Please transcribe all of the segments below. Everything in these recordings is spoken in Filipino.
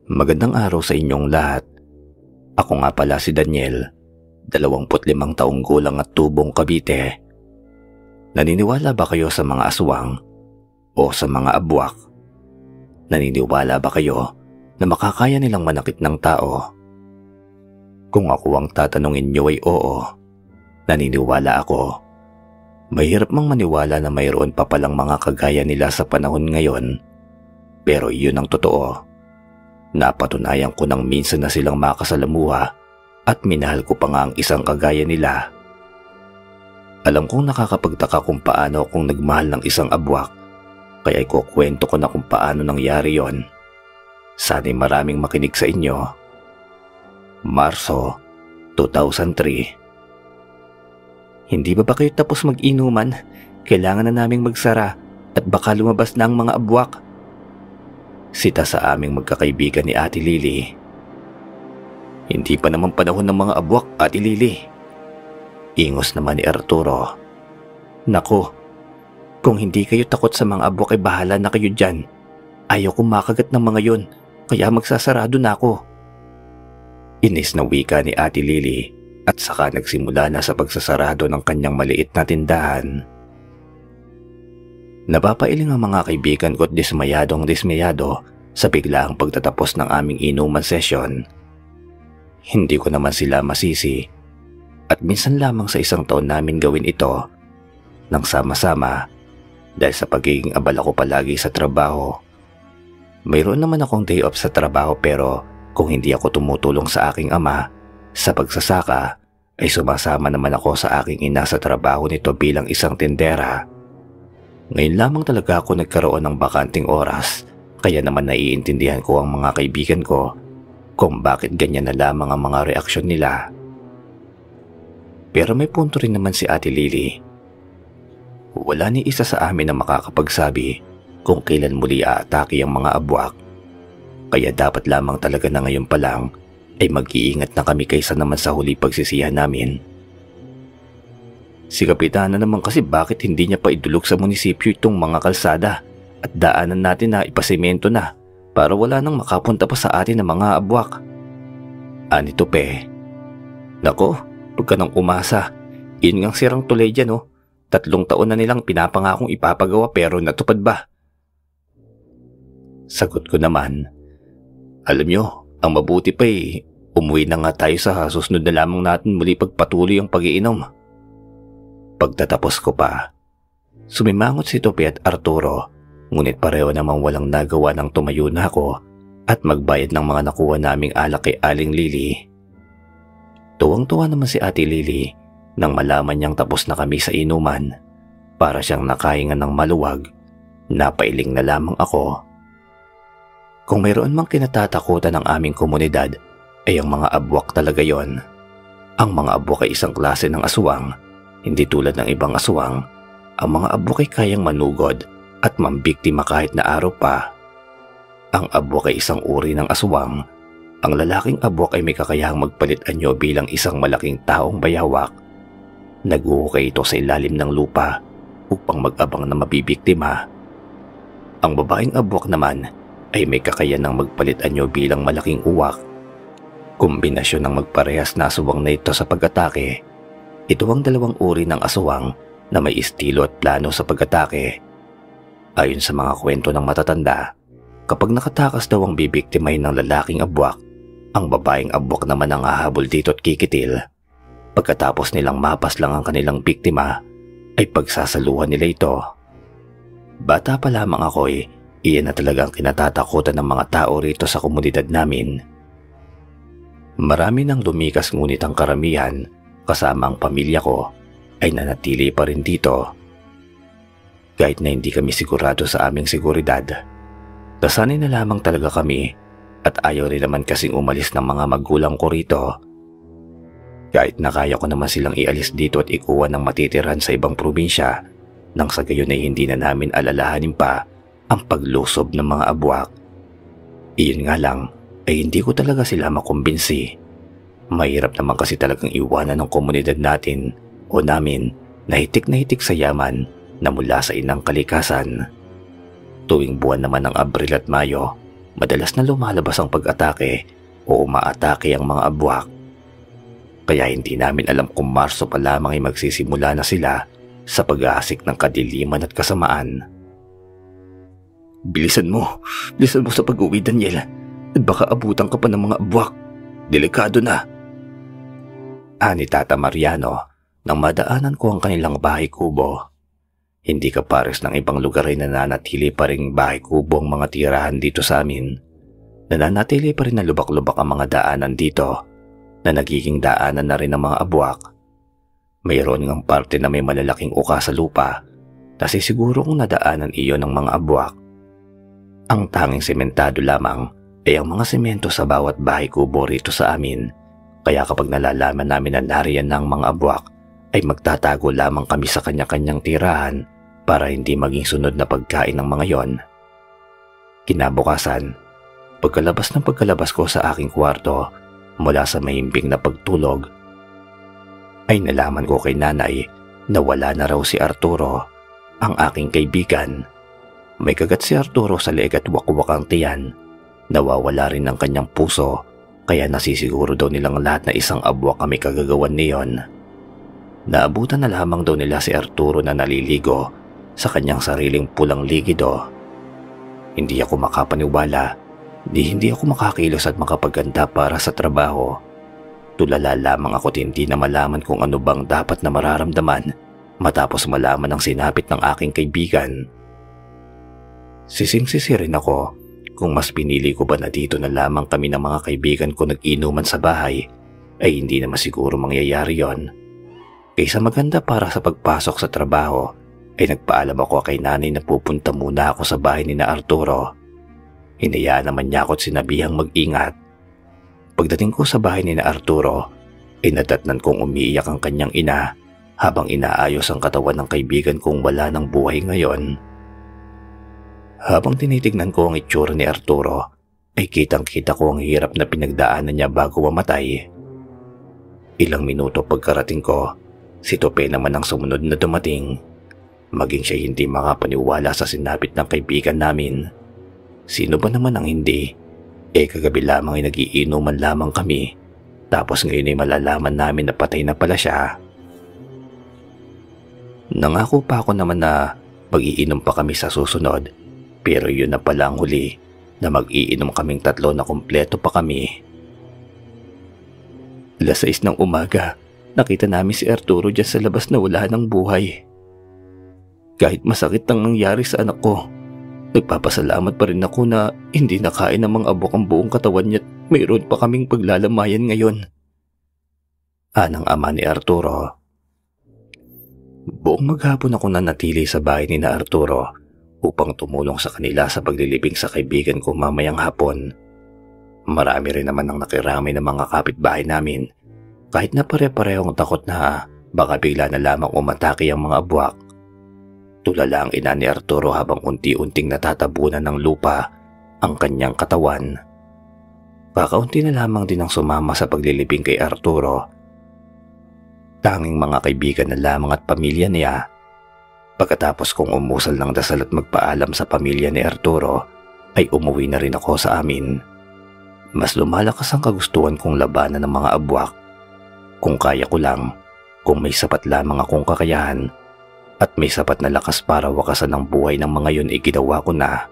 Magandang araw sa inyong lahat. Ako nga pala si Daniel, 25 taong gulang at tubong Cavite. Naniniwala ba kayo sa mga aswang o sa mga abwak? Naniniwala ba kayo na makakaya nilang manakit ng tao? Kung ako ang tatanungin niyo ay oo, naniniwala ako. Mahirap mang maniwala na mayroon pa palang mga kagaya nila sa panahon ngayon, pero yun ang totoo. Napatunayan ko nang minsan na silang makasalamuha at minahal ko pa nga ang isang kagaya nila. Alam kong nakakapagtaka kung paano akong nagmahal ng isang abwak, kaya ikukwento ko na kung paano nangyari yon. Sana'y maraming makinig sa inyo. Marso 2003. Hindi ba kayo tapos mag-inuman? Kailangan na naming magsara at baka lumabas na ang mga abwak. Sita sa aming magkakaibigan ni Ate Lily. Hindi pa naman panahon ng mga abwak, Ate Lily. Ingos naman ni Arturo. Nako, kung hindi kayo takot sa mga abwak ay bahala na kayo dyan. Ayaw kong makagat ng mga yon, kaya magsasarado na ako. Inis na wika ni Ate Lily at saka nagsimula na sa pagsasarado ng kanyang maliit na tindahan. Napapailing ang mga kaibigan ko at dismayado sa biglaang pagtatapos ng aming inuman session. Hindi ko naman sila masisi at minsan lamang sa isang taon namin gawin ito nang sama-sama dahil sa pagiging abala ko palagi sa trabaho. Mayroon naman akong day off sa trabaho pero kung hindi ako tumutulong sa aking ama sa pagsasaka ay sumasama naman ako sa aking ina sa trabaho nito bilang isang tindera. Ngayon lamang talaga ako nagkaroon ng bakanting oras, kaya naman naiintindihan ko ang mga kaibigan ko kung bakit ganyan na lamang ang mga reaksyon nila. Pero may punto rin naman si Ate Lily. Wala ni isa sa amin na makakapagsabi kung kailan muli aatake ang mga abwak, kaya dapat lamang talaga na ngayon pa lang ay mag-iingat na kami kaysa naman sa huli pagsisihan namin. Si Kapitana naman kasi bakit hindi niya pa idulog sa munisipyo itong mga kalsada at daanan natin na ipasemento na para wala nang makapunta pa sa atin ng mga abwak. Anito pe. Nako, huwag ka nang umasa. Yun ngang sirang tulay dyan oh. 3 taon na nilang pinapangakong ipapagawa pero natupad ba? Sagot ko naman. Alam nyo, ang mabuti pa umuwi na nga tayo sa susunod na lamang natin muli pagpatuloy ang pag-iinom. Pagtatapos ko pa, sumimangot si Tope at Arturo, ngunit pareho namang walang nagawa nang tumayo na ako at magbayad ng mga nakuha naming alak kay Aling Lily. Tuwang-tuwa naman si Ate Lily nang malaman niyang tapos na kami sa inuman. Para siyang nakahinga ng maluwag, napailing na lamang ako. Kung mayroon mang kinatatakutan ng aming komunidad ay ang mga abwak talaga yon. Ang mga abwak ay isang klase ng aswang. Hindi tulad ng ibang aswang, ang mga abwak ay kayang manugod at mambiktima kahit na araw pa. Ang abwak ay isang uri ng aswang. Ang lalaking abwak ay may kakayahang magpalit anyo bilang isang malaking taong bayawak. Naguhukay ito sa ilalim ng lupa upang mag-abang na mabibiktima. Ang babaeng abwak naman ay may kakayanang magpalit anyo bilang malaking uwak. Kombinasyon ng magparehas na aswang na ito sa pag-atake. Ito ang dalawang uri ng aswang na may estilo at plano sa pag-atake. Ayon sa mga kwento ng matatanda, kapag nakatakas daw ang bibiktimahin ng lalaking abwak, ang babaeng abwak naman ang hahabol dito at kikitil. Pagkatapos nilang mapas lang ang kanilang biktima, ay pagsasaluhan nila ito. Bata pa lamang ako iyan na talagang kinatatakutan ng mga tao rito sa komunidad namin. Marami nang lumikas ngunit ang karamihan, kasama ang pamilya ko, ay nanatili pa rin dito. Kahit na hindi kami sigurado sa aming seguridad, nasanay na lamang talaga kami at ayaw rin naman kasing umalis ng mga magulang ko rito. Kahit na kaya ko naman silang ialis dito at ikuha ng matitirahan sa ibang probinsya, nang sa gayon ay hindi na namin alalahanin pa ang paglusob ng mga abwak. Iyon nga lang ay hindi ko talaga sila makumbinsi. Mahirap naman kasi talagang iwanan ng komunidad natin o namin na hitik sa yaman na mula sa inang kalikasan. Tuwing buwan naman ng Abril at Mayo, Madalas na lumalabas ang pag-atake o umaatake ang mga abwak. Kaya hindi namin alam kung Marso pa lamang ay magsisimula na sila sa pag-aasik ng kadiliman at kasamaan. Bilisan mo sa pag-uwi, Daniel. At baka abutan ka pa ng mga abwak. Delikado na. Ani Tata Mariano nang madaanan ko ang kanilang bahay kubo. Hindi kapares ng ibang lugar ay nananatili pa ring bahay kubo ang mga tirahan dito sa amin. Nananatili pa rin na lubak-lubak ang mga daanan dito na nagiging daanan na rin ng mga abwak. Mayroon ngang parte na may malalaking uka sa lupa na sisiguro kung nadaanan iyon ng mga abwak. Ang tanging sementado lamang ay ang mga semento sa bawat bahay kubo rito sa amin. Kaya kapag nalalaman namin na nariyan ng mga abwak, ay magtatago lamang kami sa kanya-kanyang tirahan para hindi maging sunod na pagkain ng mga yon. Kinabukasan, pagkalabas ko sa aking kwarto mula sa mahimbing na pagtulog, ay nalaman ko kay nanay na wala na raw si Arturo, ang aking kaibigan. May kagat si Arturo sa leeg at wakwak ang tiyan. Nawawala rin ang kanyang puso, kaya nasisiguro daw nilang lahat na isang abwak kami kagagawan niyon. Naabutan na lamang daw nila si Arturo na naliligo sa kanyang sariling pulang ligido. Hindi ako makapaniwala, hindi ako makakilos at makapaganda para sa trabaho. Tulala lamang ako at hindi na malaman kung ano bang dapat na mararamdaman matapos malaman ang sinapit ng aking kaibigan. Sising-sisi rin ako kung mas pinili ko ba na dito na lamang kami ng mga kaibigan ko nag-inuman sa bahay ay hindi na masiguro mangyayari yon. Kaysa maganda para sa pagpasok sa trabaho ay nagpaalam ako kay nanay na pupunta muna ako sa bahay ni na Arturo. Hinayaan naman niya ako at sinabihang mag-ingat. Pagdating ko sa bahay ni na Arturo ay nadatnan kong umiiyak ang kanyang ina habang inaayos ang katawan ng kaibigan kong wala ng buhay ngayon. Habang tinitignan ko ang itsura ni Arturo ay kitang-kita ko ang hirap na pinagdaanan niya bago mamatay. Ilang minuto pagkarating ko, si Tope naman ang sumunod na dumating. Maging siya hindi makapaniwala sa sinapit ng kaibigan namin. Sino ba naman ang hindi? Kagabi lamang ay nagiinuman lamang kami. Tapos ngayon ay malalaman namin na patay na pala siya. Nangako pa ako naman na mag-iinom pa kami sa susunod. Pero yun na pala ang huli na mag-iinom kaming tatlo na kumpleto pa kami. 6:00 ng umaga, nakita namin si Arturo dyan sa labas na wala ng buhay. Kahit masakit ang nangyari sa anak ko, nagpapasalamat pa rin ako na hindi nakain ng mga abok ang buong katawan niya at mayroon pa kaming paglalamayan ngayon. Anang ama ni Arturo. Buong maghapon ako nanatili sa bahay ni na Arturo upang tumulong sa kanila sa paglilibing sa kaibigan ko mamayang hapon. Marami rin naman ang nakiramay ng mga kapitbahay namin, kahit na pare-parehong takot na baka bigla na lamang umatake ang mga abwak. Tulala ang ina ni Arturo habang unti-unting natatabunan ng lupa ang kanyang katawan. Kakaunti na lamang din ang sumama sa paglilibing kay Arturo. Tanging mga kaibigan na lamang at pamilya niya. Pagkatapos kong umusal ng dasal at magpaalam sa pamilya ni Arturo, ay umuwi na rin ako sa amin. Mas lumalakas ang kagustuhan kong labanan ng mga abwak. Kung kaya ko lang, kung may sapat lamang akong kakayahan, at may sapat na lakas para wakasan ang buhay ng mga yun, ginawa ko na.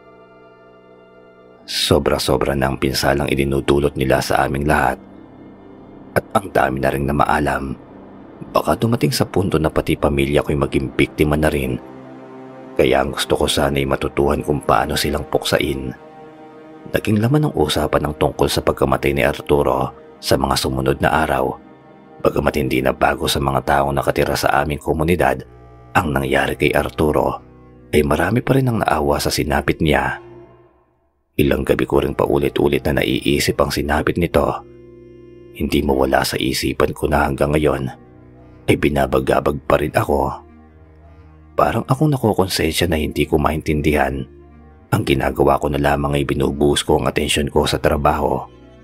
Sobra-sobra na ang pinsalang idinudulot nila sa aming lahat. At ang dami na rin na maalam. Baka dumating sa punto na pati pamilya ko'y maging biktima na rin. Kaya ang gusto ko sana'y matutuhan kung paano silang puksain. Naging laman ng usapan ng tungkol sa pagkamatay ni Arturo sa mga sumunod na araw. Bagamat hindi na bago sa mga taong nakatira sa aming komunidad ang nangyari kay Arturo, ay marami pa rin ang naawa sa sinapit niya. Ilang gabi ko rin paulit-ulit na naiisip ang sinapit nito. Hindi mawala sa isipan ko na hanggang ngayon ay binabagabag pa rin ako. Parang akong nakokonsensya na hindi ko maintindihan. Ang ginagawa ko na lamang ay binubuhos ko ang atensyon ko sa trabaho.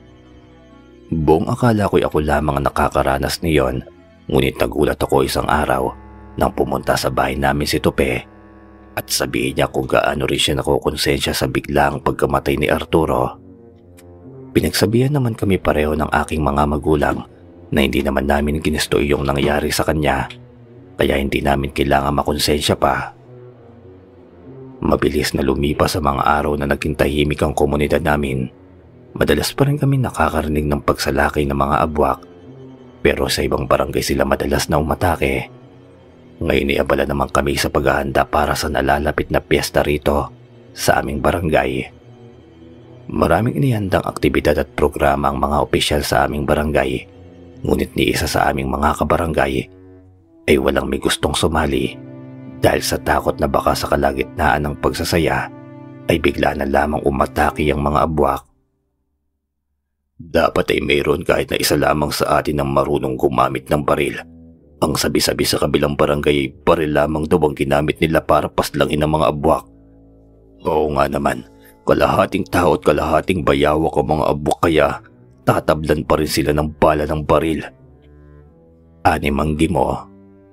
Buong akala ko'y ako lamang ang nakakaranas niyon, ngunit nagulat ako isang araw nang pumunta sa bahay namin si Tope. at sabihin niya kung gaano rin siya nakukonsensya sa biglaang pagkamatay ni Arturo. Pinagsabihan naman kami pareho ng aking mga magulang na hindi naman namin ginusto yung nangyari sa kanya, kaya hindi namin kailangan makonsensya pa. Mabilis na lumipas sa mga araw na naging tahimik ang komunidad namin. Madalas pa rin kami nakakarinig ng pagsalakay ng mga abwak, pero sa ibang barangay sila madalas na umatake. Ngayon ay abala naman kami sa paghahanda para sa nalalapit na piyesta rito sa aming barangay. Maraming inihandang aktibidad at programa ang mga opisyal sa aming barangay, ngunit ni isa sa aming mga kabarangay ay walang may gustong sumali dahil sa takot na baka sa kalagitnaan ng pagsasaya ay bigla na lamang umatake ang mga abwak. Dapat ay mayroon kahit na isa lamang sa atin ang marunong gumamit ng baril. Ang sabi-sabi sa kabilang barangay ay baril lamang daw ang ginamit nila para paslangin ang mga abwak. Oo nga naman, kalahating tao at kalahating bayawak ang mga abwak kaya tatablan pa rin sila ng bala ng baril. Ani Manggi mo.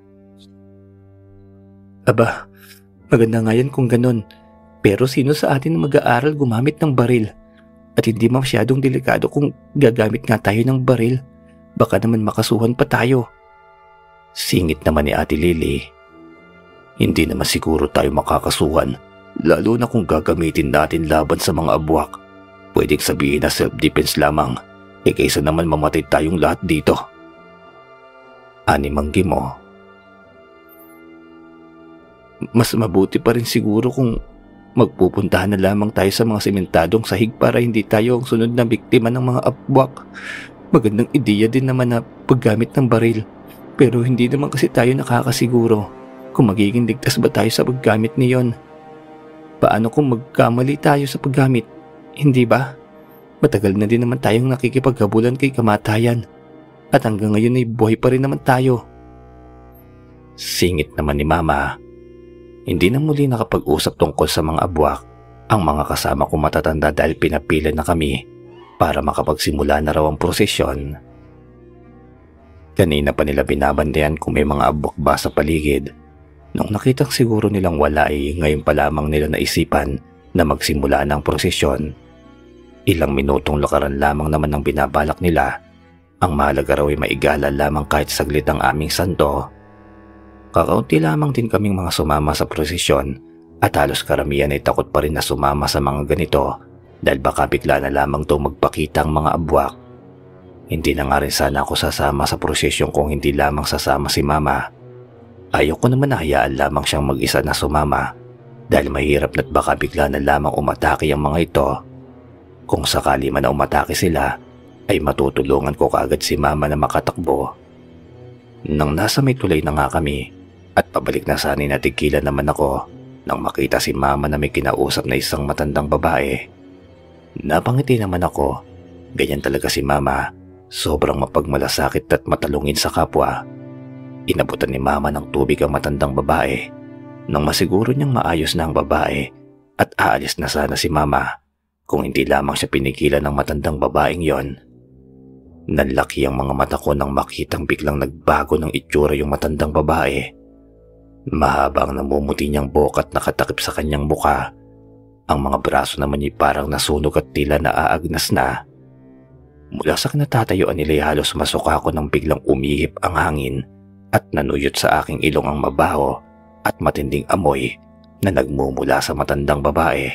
Aba, maganda nga yan kung ganun. Pero sino sa atin na mag-aaral gumamit ng baril? At hindi masyadong delikado kung gagamit nga tayo ng baril. Baka naman makasuhan pa tayo. Singit naman ni Ate Lily. Hindi naman siguro tayo makakasuhan, lalo na kung gagamitin natin laban sa mga abwak. Pwedeng sabihin na self-defense lamang, kaysa naman mamatay tayong lahat dito. Ani Manggi mo. Mas mabuti pa rin siguro kung magpupuntahan na lamang tayo sa mga sementadong sahig para hindi tayo ang sunod na biktima ng mga abwak. Magandang ideya din naman na paggamit ng baril. Pero hindi naman kasi tayo nakakasiguro kung magiging ligtas ba tayo sa paggamit niyon. Paano kung magkamali tayo sa paggamit? Hindi ba? Matagal na din naman tayong nakikipaghabulan kay kamatayan. At hanggang ngayon ay buhay pa rin naman tayo. Singit naman ni Mama. Hindi na muli nakapag-usap tungkol sa mga abwak ang mga kasama ko matatanda dahil pinapila na kami para makapagsimula na raw ang prosesyon. Kanina pa nila binabandayan kung may mga abwak ba sa paligid. Nung nakitang siguro nilang wala ay ngayon pa lamang nila naisipan na magsimula ng prosesyon. Ilang minutong lakaran lamang naman ang binabalak nila. Ang mahalaga raw ay maigala lamang kahit saglit ang aming santo. Kakaunti lamang din kaming mga sumama sa prosesyon at halos karamihan ay takot pa rin na sumama sa mga ganito dahil baka bigla na lamang daw magpakita ang mga abwak. Hindi na nga rin sana ako sasama sa prosesyon kung hindi lamang sasama si Mama. Ayaw ko naman na hayaan lamang siyang mag-isa na sumama dahil mahirap na't baka bigla na lamang umatake ang mga ito. Kung sakali man na umatake sila, ay matutulungan ko kaagad si Mama na makatakbo. Nang nasa may tulay na nga kami at pabalik na sana natigilan naman ako nang makita si Mama na may kinausap na isang matandang babae. Napangiti naman ako. Ganyan talaga si Mama. Sobrang mapagmalasakit at matalungin sa kapwa. Inabutan ni Mama ng tubig ang matandang babae. Nang masiguro niyang maayos na ang babae at aalis na sana si Mama kung hindi lamang siya pinigilan ng matandang babaeng yon. Nanlaki ang mga mata ko nang makitang biglang nagbago ng itsura yung matandang babae. Mahaba ang namumuti niyang buhok at nakatakip sa kanyang muka. Ang mga braso naman niya parang nasunog at tila naaagnas na. Mula sa kinatatayuan nila ay halos masuka ako nang biglang umihip ang hangin at nanuyot sa aking ilong ang mabaho at matinding amoy na nagmumula sa matandang babae.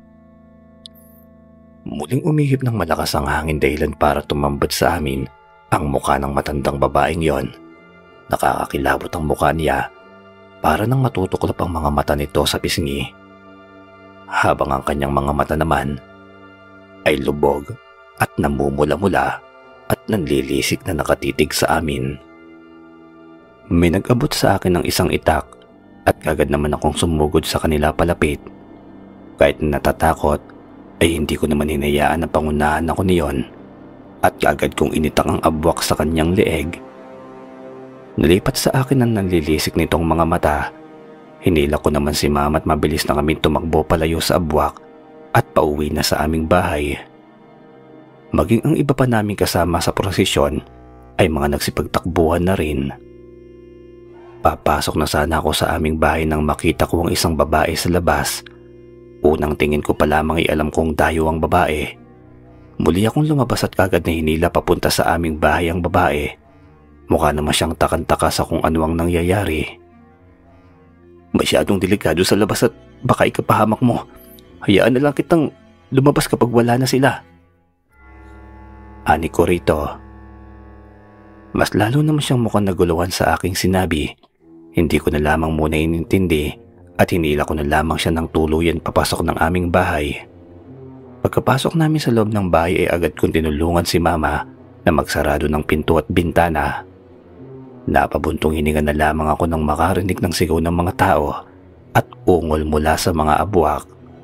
Muling umihip ng malakas ang hangin dahilan para tumambad sa amin ang mukha ng matandang babaeng yon. Nakakakilabot ang mukha niya para nang matutuklap ang mga mata nito sa pisngi. Habang ang kanyang mga mata naman ay lubog at namumula-mula at nanlilisik na nakatitig sa amin. May nag-abot sa akin ng isang itak at kagad naman akong sumugod sa kanila palapit. Kahit natatakot ay hindi ko naman hinayaan na pangunahan ako niyon at kagad kong initak ang abwak sa kanyang leeg. Nalipat sa akin ang nanlilisik nitong mga mata. Hinila ko naman si Mama at mabilis na kami tumakbo palayo sa abwak at pauwi na sa aming bahay. Maging ang iba pa namin kasama sa prosesyon ay mga nagsipagtakbuhan na rin. Papasok na sana ako sa aming bahay nang makita ko ang isang babae sa labas. Unang tingin ko pa lamang ay alam kong dayo ang babae. Muli akong lumabas at kagad na hinila papunta sa aming bahay ang babae. Mukha naman siyang takang-taka sa kung ano ang nangyayari. Masyadong delikado sa labas at baka ikapahamak mo. Hayaan na lang kitang lumabas kapag wala na sila. Ani ko rito. Mas lalo naman siyang mukhang naguluhan sa aking sinabi. Hindi ko na lamang muna inintindi at hinila ko na lamang siya ng tuluyan papasok ng aming bahay. Pagkapasok namin sa loob ng bahay ay agad kong tinulungan si Mama na magsarado ng pinto at bintana. Napabuntong hininga na lamang ako nang makarinig ng sigaw ng mga tao at ungol mula sa mga abwak.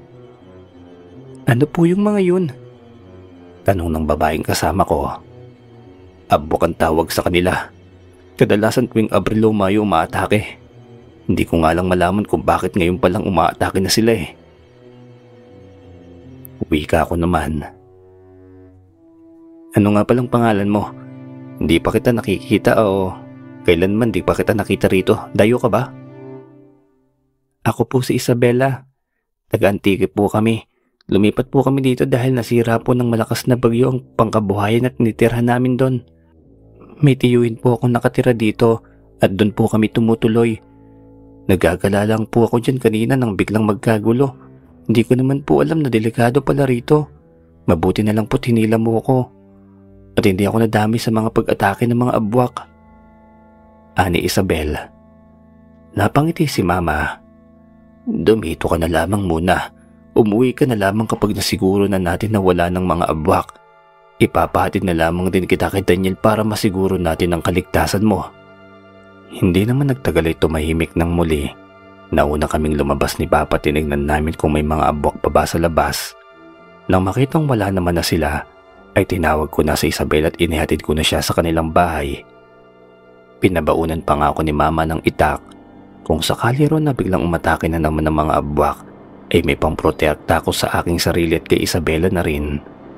Ano po yung mga yun? Tanong ng babaeng kasama ko. Abwak ang tawag sa kanila. Kadalasan tuwing Abril o Mayo umaatake. Hindi ko nga lang malaman kung bakit ngayon palang umaatake na sila eh. Wika ako naman. Ano nga palang pangalan mo? Hindi pa kita nakikita o kailanman di pa kita nakita rito. Dayo ka ba? Ako po si Isabela. Taga-Antique po kami. Lumipat po kami dito dahil nasira po ng malakas na bagyo ang pangkabuhayan at nitirhan namin doon. May tiyuhin po akong nakatira dito at doon po kami tumutuloy. Nagagala lang po ako dyan kanina nang biglang magkagulo. Hindi ko naman po alam na delikado pala rito. Mabuti na lang po hinila mo ako. At hindi ako nadami sa mga pag-atake ng mga abwak. Ani Isabel. Napangiti si Mama. Dumito ka na lamang muna. Umuwi ka na lamang kapag nasiguro na natin na wala ng mga abwak. Ipapahatid na lamang din kita kay Daniel para masiguro natin ang kaligtasan mo. Hindi naman nagtagal ay tumahimik ng muli. Nauna kaming lumabas ni Papa, tinignan namin kung may mga abwak pa ba sa labas. Nang makitang wala naman na sila, ay tinawag ko na si Isabel at inihatid ko na siya sa kanilang bahay. Pinabaunan pa nga ako ni Mama ng itak. Kung sakali ron na biglang umatake na naman ng mga abwak, ay may pangprotekta ko sa aking sarili at kay Isabela na rin.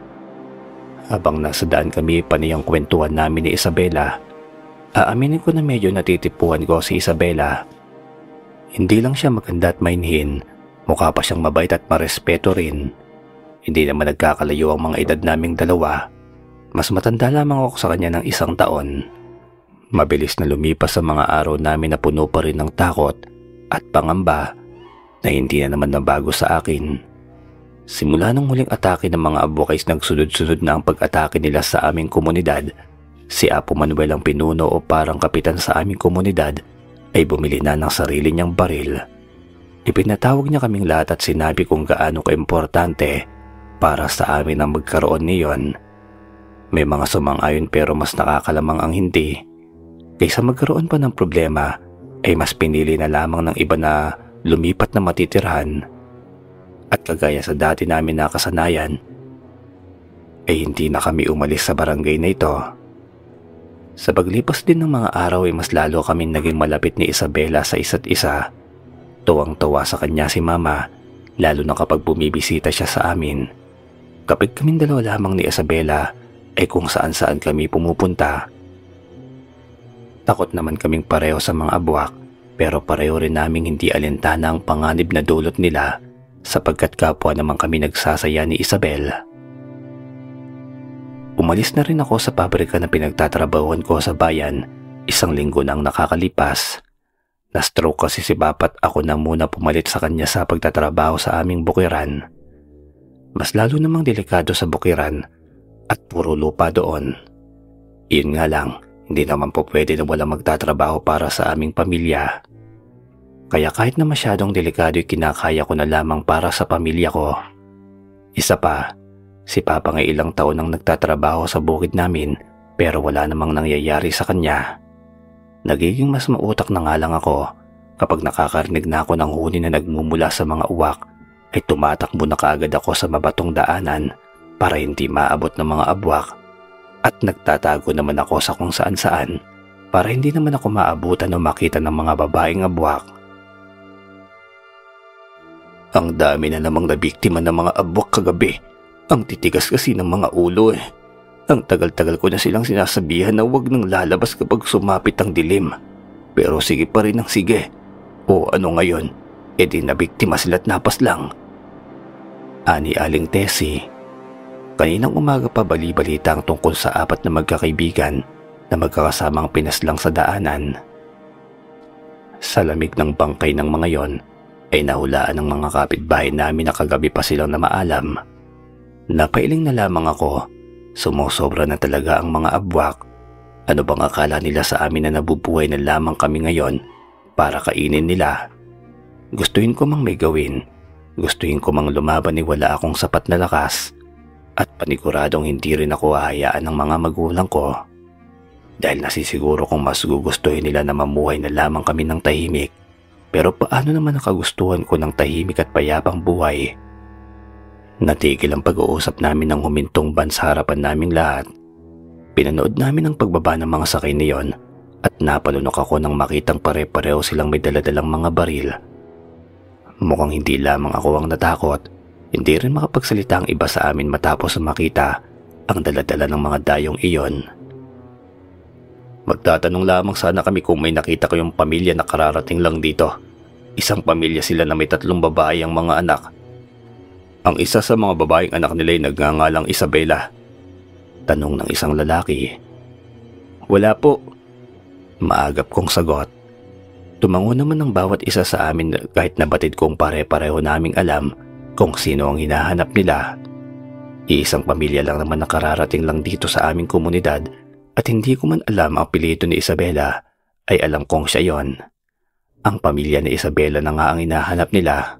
Habang nasa daan kami paniyang kwentuhan namin ni Isabela, aaminin ko na medyo natitipuan ko si Isabela. Hindi lang siya maganda at mainhin, mukha pa siyang mabait at marespeto rin. Hindi naman nagkakalayo ang mga edad naming dalawa. Mas matanda lamang ako sa kanya ng 1 taon. Mabilis na lumipas sa mga araw namin na puno pa rin ng takot at pangamba na hindi na naman nabago sa akin. Simula nung huling atake ng mga abwak ay nagsunod-sunod na ang pag-atake nila sa aming komunidad. Si Apo Manuel ang pinuno o parang kapitan sa aming komunidad ay bumili na ng sarili niyang baril. Ipinatawag niya kaming lahat at sinabi kung gaano kaimportante para sa amin ang magkaroon niyon. May mga sumang-ayon pero mas nakakalamang ang hindi. Kaysa magkaroon pa ng problema ay mas pinili na lamang ng iba na lumipat na matitirhan. At kagaya sa dati namin nakasanayan, ay hindi na kami umalis sa barangay na ito. Sa paglipas din ng mga araw ay mas lalo kaming naging malapit ni Isabela sa isa't isa. Tuwang-tuwa sa kanya si Mama, lalo na kapag bumibisita siya sa amin. Kapag kaming dalawa lamang ni Isabela ay kung saan-saan kami pumupunta. Takot naman kaming pareho sa mga abwak, pero pareho rin naming hindi alintana ang panganib na dulot nila sapagkat kapwa naman kami nagsasaya ni Isabel. Umalis na rin ako sa pabrika na pinagtatrabahuan ko sa bayan. 1 linggo nang nakakalipas. Na-stroke kasi si Papa at ako na muna pumalit sa kanya sa pagtatrabaho sa aming bukiran. Mas lalo namang delikado sa bukiran at puro lupa doon. Iyon nga lang, hindi naman po pwede na walang magtatrabaho para sa aming pamilya. Kaya kahit na masyadong delikado ay kinakaya ko na lamang para sa pamilya ko. Isa pa, si Papa ngay ilang taon nang nagtatrabaho sa bukid namin pero wala namang nangyayari sa kanya. Nagiging mas mautak na nga lang ako kapag nakakarinig na ako ng huni na nagmumula sa mga uwak ay tumatakbo na kaagad ako sa mabatong daanan para hindi maabot ng mga abwak at nagtatago naman ako sa kung saan-saan para hindi naman ako maabutan o makita ng mga babaeng abwak. Ang dami na namang nabiktima ng mga abwak kagabi. Ang titigas kasi ng mga ulo eh. Ang tagal-tagal ko na silang sinasabihan na huwag nang lalabas kapag sumapit ang dilim. Pero sige pa rin ang sige. O ano ngayon, edi nabiktima sila't napas lang. Ani Aling Tessie. Kaninang umaga pa bali-balita ang tungkol sa 4 na magkakaibigan na magkakasamang pinaslang sa daanan. Sa lamig ng bangkay ng mga yon ay nahulaan ng mga kapitbahay namin na kagabi pa silang namaalam. Napailing na lamang ako, sumusobra na talaga ang mga abwak. Ano bang akala nila sa amin na nabubuhay na lamang kami ngayon para kainin nila? Gustuhin ko mang may gawin, gustuhin ko mang lumaban ni wala akong sapat na lakas at paniguradong hindi rin ako hahayaan ng mga magulang ko. Dahil nasisiguro kong mas gugustuhin nila na mamuhay na lamang kami ng tahimik. Pero paano naman nakagustuhan ko ng tahimik at payapang buhay? Natigil ang pag-uusap namin ng humintong ban sa harapan naming lahat. Pinanood namin ang pagbaba ng mga sakay niyon at napalunok ako nang makitang pare-pareho silang may daladalang mga baril. Mukhang hindi lamang ako ang natakot, hindi rin makapagsalita ang iba sa amin matapos makita ang daladala ng mga dayong iyon. Magtatanong lamang sana kami kung may nakita kayong pamilya na kararating lang dito. Isang pamilya sila na may 3 babae ang mga anak. Ang isa sa mga babaeng anak nila ay nagngangalang Isabela. Tanong ng isang lalaki. Wala po. Maagap kong sagot. Tumango naman ang bawat isa sa amin kahit nabatid kong pare-pareho naming alam kung sino ang hinahanap nila. Iisang pamilya lang naman na kararating lang dito sa aming komunidad at hindi ko man alam ang apelyido ni Isabela ay alam kong siya yon. Ang pamilya ni Isabela na nga ang hinahanap nila.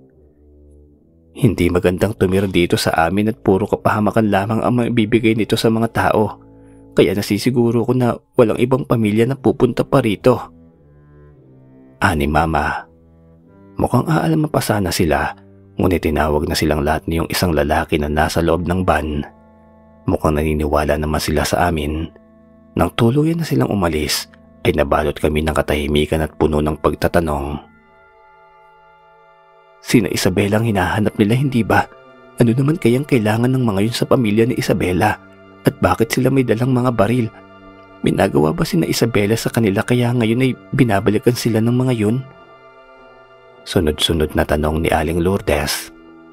Hindi magandang tumira dito sa amin at puro kapahamakan lamang ang maibibigay nito sa mga tao. Kaya nasisiguro ko na walang ibang pamilya na pupunta pa rito. Ani Mama. Mukhang aalaman pa sana sila, ngunit tinawag na silang lahat niyong isang lalaki na nasa loob ng van. Mukhang naniniwala naman sila sa amin. Nang tuluyan na silang umalis, ay nabalot kami ng katahimikan at puno ng pagtatanong. Sina Isabela ang hinahanap nila, hindi ba? Ano naman kayang kailangan ng mga yun sa pamilya ni Isabela? At bakit sila may dalang mga baril? May nagawa ba sina Isabela sa kanila kaya ngayon ay binabalikan sila ng mga yun? Sunod-sunod na tanong ni Aling Lourdes.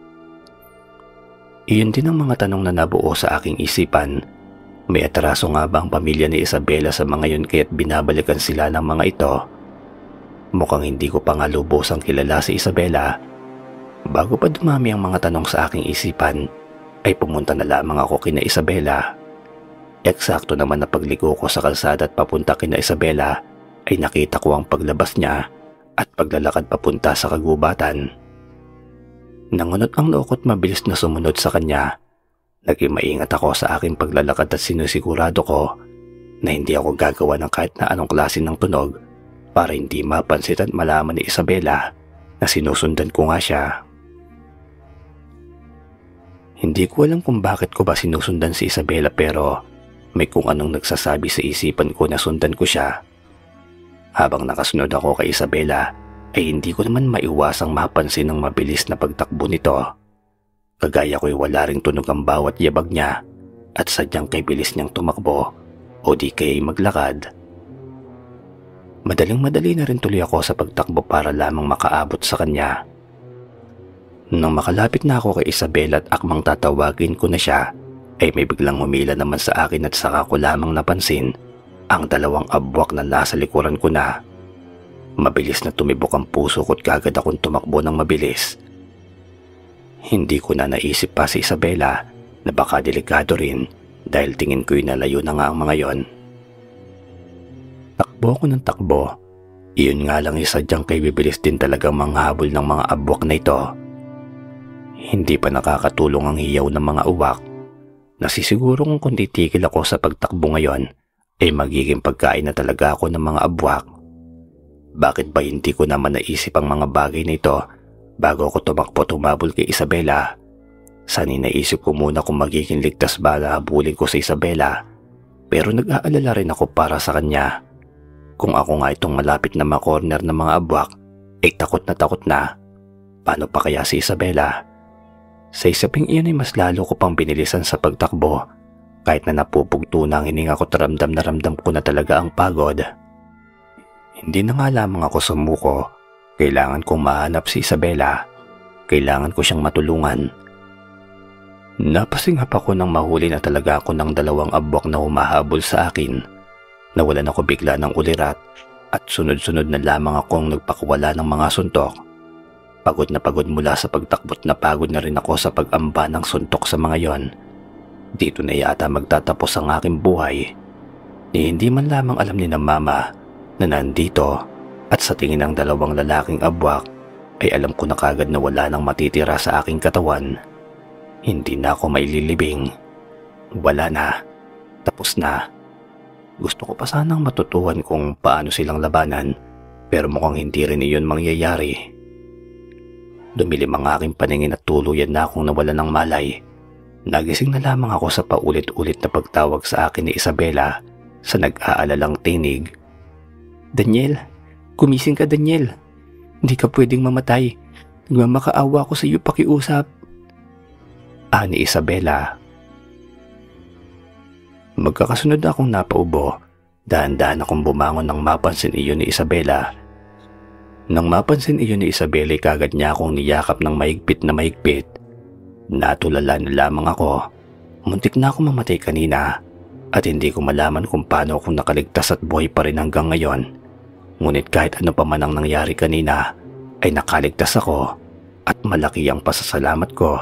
Iyon din ang mga tanong na nabuo sa aking isipan. May atraso nga ba ang pamilya ni Isabela sa mga yun kaya't binabalikan sila ng mga ito? Mukhang hindi ko pa nga lubosang kilala si Isabela. Bago pa dumami ang mga tanong sa aking isipan, ay pumunta na lamang ako kina Isabela. Eksakto naman na pagligo ko sa kalsada at papunta kina Isabela, ay nakita ko ang paglabas niya at paglalakad papunta sa kagubatan. Nangunot ang loob at mabilis na sumunod sa kanya. Naging maingat ako sa aking paglalakad at sinusigurado ko na hindi ako gagawa ng kahit na anong klase ng tunog para hindi mapansin at malaman ni Isabela na sinusundan ko nga siya. Hindi ko alam kung bakit ko ba sinusundan si Isabela pero may kung anong nagsasabi sa isipan ko na sundan ko siya. Habang nakasunod ako kay Isabela ay hindi ko naman maiwasang mapansin ang mabilis na pagtakbo nito. Kagaya ko'y wala ring tunog ang bawat yabag niya at sadyang kay bilis niyang tumakbo o di kay maglakad. Madaling-madali na rin tuloy ako sa pagtakbo para lamang makaabot sa kanya. Nang makalapit na ako kay Isabela at akmang tatawagin ko na siya, ay may biglang humila naman sa akin at saka ko lamang napansin ang 2 abwak na nasa likuran ko na. Mabilis na tumibok ang puso ko at kagad akong tumakbo ng mabilis. Hindi ko na naisip pa si Isabela na baka delikado rin dahil tingin ko'y nalayo na nga ang mga yon. Takbo ko ng takbo. Iyon nga lang sadyang kay bibilis din talagang manghabol ng mga abwak na ito. Hindi pa nakakatulong ang hiyaw ng mga uwak. Nasisiguro kung titigil ako sa pagtakbo ngayon, ay magiging pagkain na talaga ako ng mga abwak. Bakit ba hindi ko naman naisip ang mga bagay na ito bago ako tumakbo tumabol kay Isabela? Sani naisip ko muna kung magiging ligtas ba na habulin ko sa Isabela, pero nag-aalala rin ako para sa kanya. Kung ako nga itong malapit na makorner ng mga abwak, ay takot na. Paano pa kaya si Isabela? Sa isaping iyon ay mas lalo ko pang binilisan sa pagtakbo. Kahit na napupugto na ang hininga ko, ramdam na ramdam ko na talaga ang pagod. Hindi na nga lamang ako sumuko. Kailangan kong mahanap si Isabela. Kailangan ko siyang matulungan. Napasinghap ako nang mahuli na talaga ako ng 2 abwak na humahabol sa akin. Nawalan ako bigla ng ulirat at sunod-sunod na lamang akong nagpakuwala ng mga suntok. Pagod na pagod mula sa pagtakbot na pagod na rin ako sa pag-amba ng suntok sa mga yon. Dito na yata magtatapos ang aking buhay. Hindi man lamang alam ni na mama na nandito at sa tingin ng 2 lalaking abwak ay alam ko na kagad na wala nang matitira sa aking katawan. Hindi na ako maililibing. Wala na. Tapos na. Gusto ko pa sanang matutuhan kung paano silang labanan pero mukhang hindi rin iyon mangyayari. Dumilim ang aking paningin at tuluyan na akong nawala ng malay. Nagising na lamang ako sa paulit-ulit na pagtawag sa akin ni Isabela sa nag-aalalang tinig. "Daniel, gumising ka Daniel. Hindi ka pwedeng mamatay. Nagmamakaawa ako sa iyo pakiusap." Ani Isabela. Magkakasunod akong napaubo. Dahan-dahan akong bumangon nang mapansin iyon ni Isabela. Nang mapansin iyon ni Isabela, kagad niya akong niyakap ng mahigpit na mahigpit. Natulala na lamang ako. Muntik na ako mamatay kanina at hindi ko malaman kung paano akong nakaligtas at buhay pa rin hanggang ngayon. Ngunit kahit ano pa man ang nangyari kanina ay nakaligtas ako at malaki ang pasasalamat ko.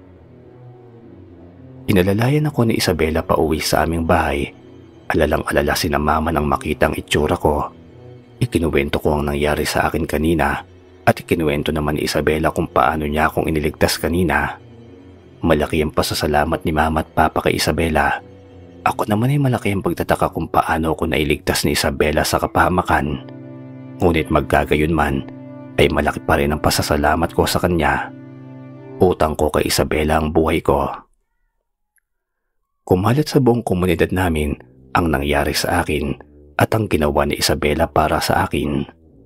Inalalayan ako ni Isabela pa uwi sa aming bahay. Alalang-alala si na mama nang makita ang itsura ko. Ikinuwento ko ang nangyari sa akin kanina at ikinuwento naman ni Isabela kung paano niya akong iniligtas kanina. Malaki ang pasasalamat ni mama at papa kay Isabela. Ako naman ay malaki ang pagtataka kung paano ako nailigtas ni Isabela sa kapahamakan. Ngunit magkagayon man ay malaki pa rin ang pasasalamat ko sa kanya. Utang ko kay Isabela ang buhay ko. Kumalat sa buong komunidad namin ang nangyari sa akin at ang ginawa ni Isabela para sa akin.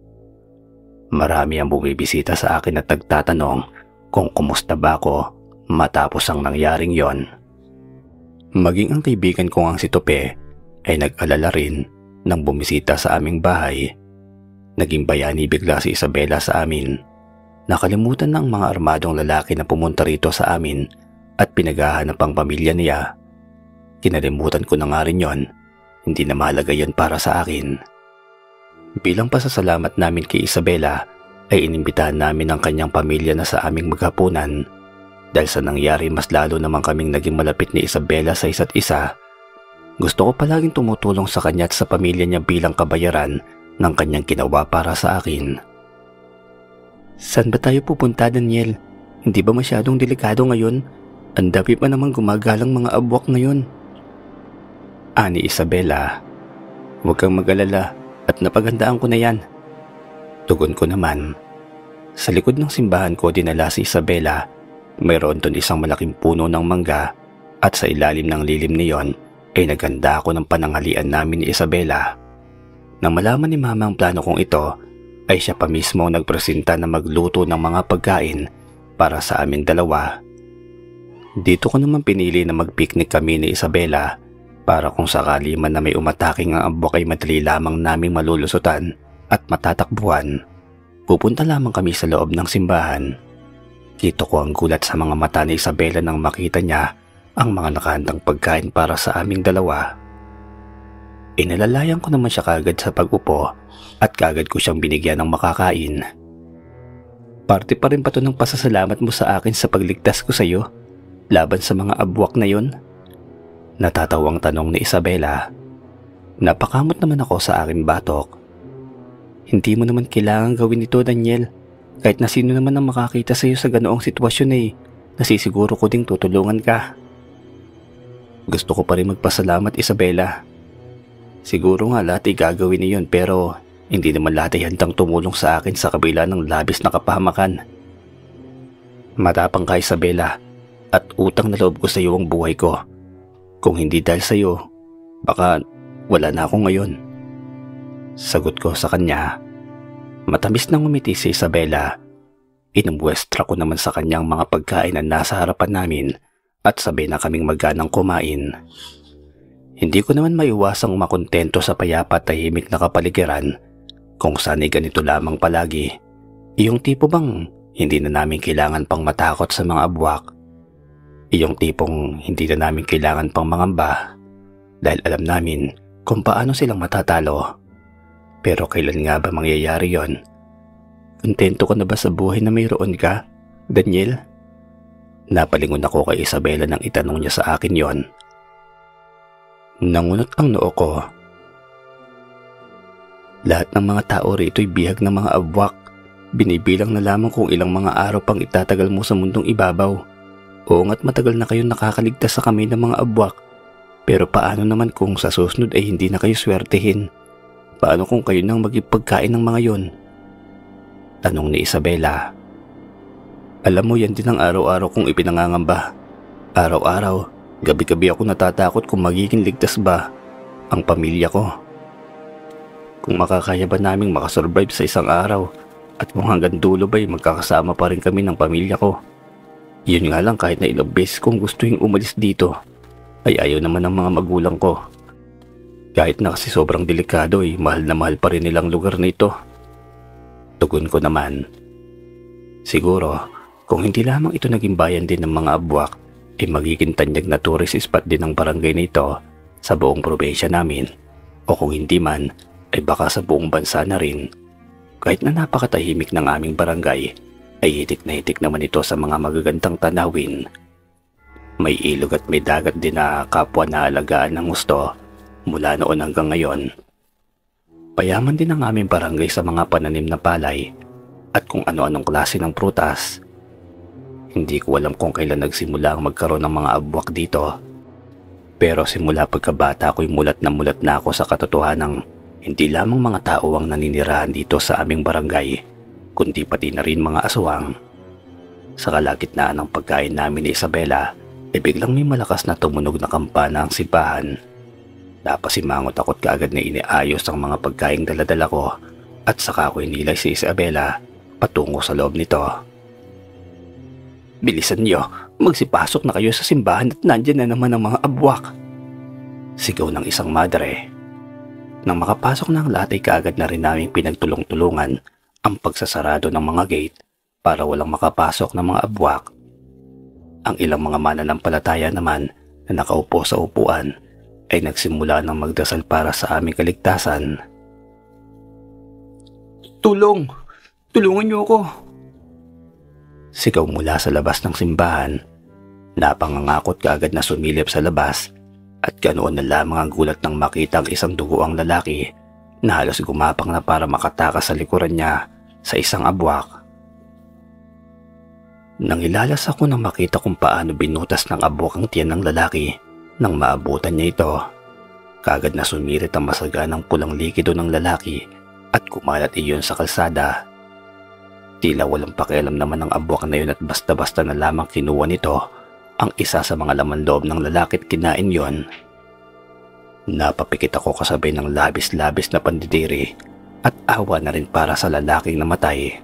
Marami ang bumibisita sa akin at nagtatanong kung kumusta ba ako matapos ang nangyaring yon. Maging ang kaibigan ko ang si Tope ay nag-alala rin nang bumisita sa aming bahay. Naging bayani bigla si Isabela sa amin. Nakalimutan ng mga armadong lalaki na pumunta rito sa amin at pinaghahanap ang pamilya niya. Kinalimutan ko na nga rin yon. Hindi na mahalaga yon para sa akin. Bilang pasasalamat namin kay Isabela ay inimbitahan namin ang kanyang pamilya na sa aming maghapunan. Dahil sa nangyari mas lalo naman kaming naging malapit ni Isabela sa isa't isa. Gusto ko palaging tumutulong sa kanya at sa pamilya niya bilang kabayaran ng kanyang ginawa para sa akin. "Saan ba tayo pupunta Daniel? Hindi ba masyadong delikado ngayon? Ang dami pa naman gumagalang mga abwak ngayon." Ani Isabela. "Huwag kang mag-alala at napaghandaan ko na yan." Tugon ko naman. Sa likod ng simbahan ko dinala si Isabela. Mayroon doon isang malaking puno ng mangga at sa ilalim ng lilim niyon ay naghanda ako ng pananghalian namin ni Isabela. Nang malaman ni mama ang plano kong ito ay siya pa mismo ang nagpresenta na magluto ng mga pagkain para sa aming dalawa. Dito ko naman pinili na mag-picnic kami ni Isabela para kung sakali man na may umataking ang abwak ay madali lamang naming malulusutan at matatakbuhan. Pupunta lamang kami sa loob ng simbahan. Kito ko ang gulat sa mga mata ni Isabela nang makita niya ang mga nakahandang pagkain para sa aming dalawa. Inalalayan ko naman siya kagad sa pag-upo at kagad ko siyang binigyan ng makakain. "Parte pa rin pa to ng pasasalamat mo sa akin sa pagligtas ko sa iyo laban sa mga abwak na yon?" Natatawang tanong ni Isabela. Napakamot naman ako sa aking batok. "Hindi mo naman kailangan gawin ito Daniel. Kahit na sino naman ang makakita sa iyo sa ganoong sitwasyon ay nasisiguro ko ding tutulungan ka." Gusto ko pa rin magpasalamat Isabela. Siguro nga lahat ay gagawin niyon pero hindi naman lahat ay handang tumulong sa akin sa kabila ng labis na kapahamakan. Matapang ka Isabela at utang na loob ko sa iyo ang buhay ko. Kung hindi dahil sa iyo, baka wala na ako ngayon. Sagot ko sa kanya. Matamis nang umiti si Isabela. Inumuestra ko naman sa kanyang mga pagkain na nasa harapan namin at sabay na kaming maganang kumain. Hindi ko naman maiwasang makontento sa payapa at tahimik na kapaligiran Kung sana'y ganito lamang palagi, iyong tipo bang hindi na namin kailangan pang matakot sa mga abwak? Iyong tipong hindi na namin kailangan pang mangamba dahil alam namin kung paano silang matatalo. Pero kailan nga ba mangyayari yon? Kontento ka na ba sa buhay na mayroon ka, Daniel? Napalingon ako kay Isabela nang itanong niya sa akin yon. Nangunot ang noo ko. Lahat ng mga tao rito'y bihag ng mga abwak. Binibilang na lamang kung ilang mga araw pang itatagal mo sa mundong ibabaw. Oo nga't matagal na kayong nakakaligtas sa kamay ng mga abwak. Pero paano naman kung sa susunod ay hindi na kayo swertehin? Paano kung kayo nang maging pagkain ng mga yon? Tanong ni Isabela. Alam mo, yan din ang araw-araw kong ipinangangamba. Araw-araw, gabi-gabi ako natatakot kung magiging ligtas ba ang pamilya ko. Kung makakaya ba naming makasurvive sa isang araw at kung hanggang dulo ba'y magkakasama pa rin kami ng pamilya ko. Yun nga lang, kahit na ilang beses kong gustuing umalis dito, ay ayaw naman ng mga magulang ko. Kahit na kasi sobrang delikado ay mahal na mahal pa rin nilang lugar na ito. Tugon ko naman. Siguro, kung hindi lamang ito naging bayan din ng mga abwak, ay magiging tanyag na tourist spot din ang barangay na ito sa buong probinsya namin. O kung hindi man, ay baka sa buong bansa na rin. Kahit na napakatahimik ng aming barangay, ay hitik na hitik naman ito sa mga magagandang tanawin. May ilog at may dagat din na kapwa na alagaan ng gusto mula noon hanggang ngayon. Payaman din ang aming barangay sa mga pananim na palay at kung ano-anong klase ng prutas. Hindi ko alam kung kailan nagsimula ang magkaroon ng mga abwak dito. Pero simula pagkabata ko'y mulat na ako sa katotohanang hindi lamang mga tao ang naninirahan dito sa aming barangay, kundi pati na rin mga aswang. Sa kalagitnaan ng pagkain namin ni Isabela, ay biglang may malakas na tumunog na kampana ang simbahan. Napasimangot ako't kaagad na iniayos ang mga pagkaing daladala ko at saka ko inilay si Isabela patungo sa loob nito. Bilisan niyo, magsipasok na kayo sa simbahan at nandyan na naman ang mga abwak. Sigaw ng isang madre. Nang makapasok na ang lahat ay kaagad na rin naming pinagtulong-tulungan ang pagsasarado ng mga gate para walang makapasok ng mga abwak. Ang ilang mga mananampalataya naman na nakaupo sa upuan ay nagsimula ng magdasal para sa aming kaligtasan. Tulong! Tulungan niyo ako! Sigaw mula sa labas ng simbahan. Napangangakot kaagad na sumilip sa labas at ganoon na lamang ang gulat nang makita ang isang duguang lalaki na halos gumapang na para makatakas sa likuran niya sa isang abwak. Nangilalas ako nang makita kung paano binutas ng abwak ang tiyan ng lalaki nang maabutan niya ito. Kaagad na sumirit ang masaganang pulang likido ng lalaki at kumalat iyon sa kalsada. Tila walang pakialam naman ng abwak na yun at basta-basta na lamang kinuha nito ang isa sa mga laman loob ng lalaki at kinain yon. Napapikit ako kasabay ng labis-labis na pandidiri at awa na rin para sa lalaking namatay.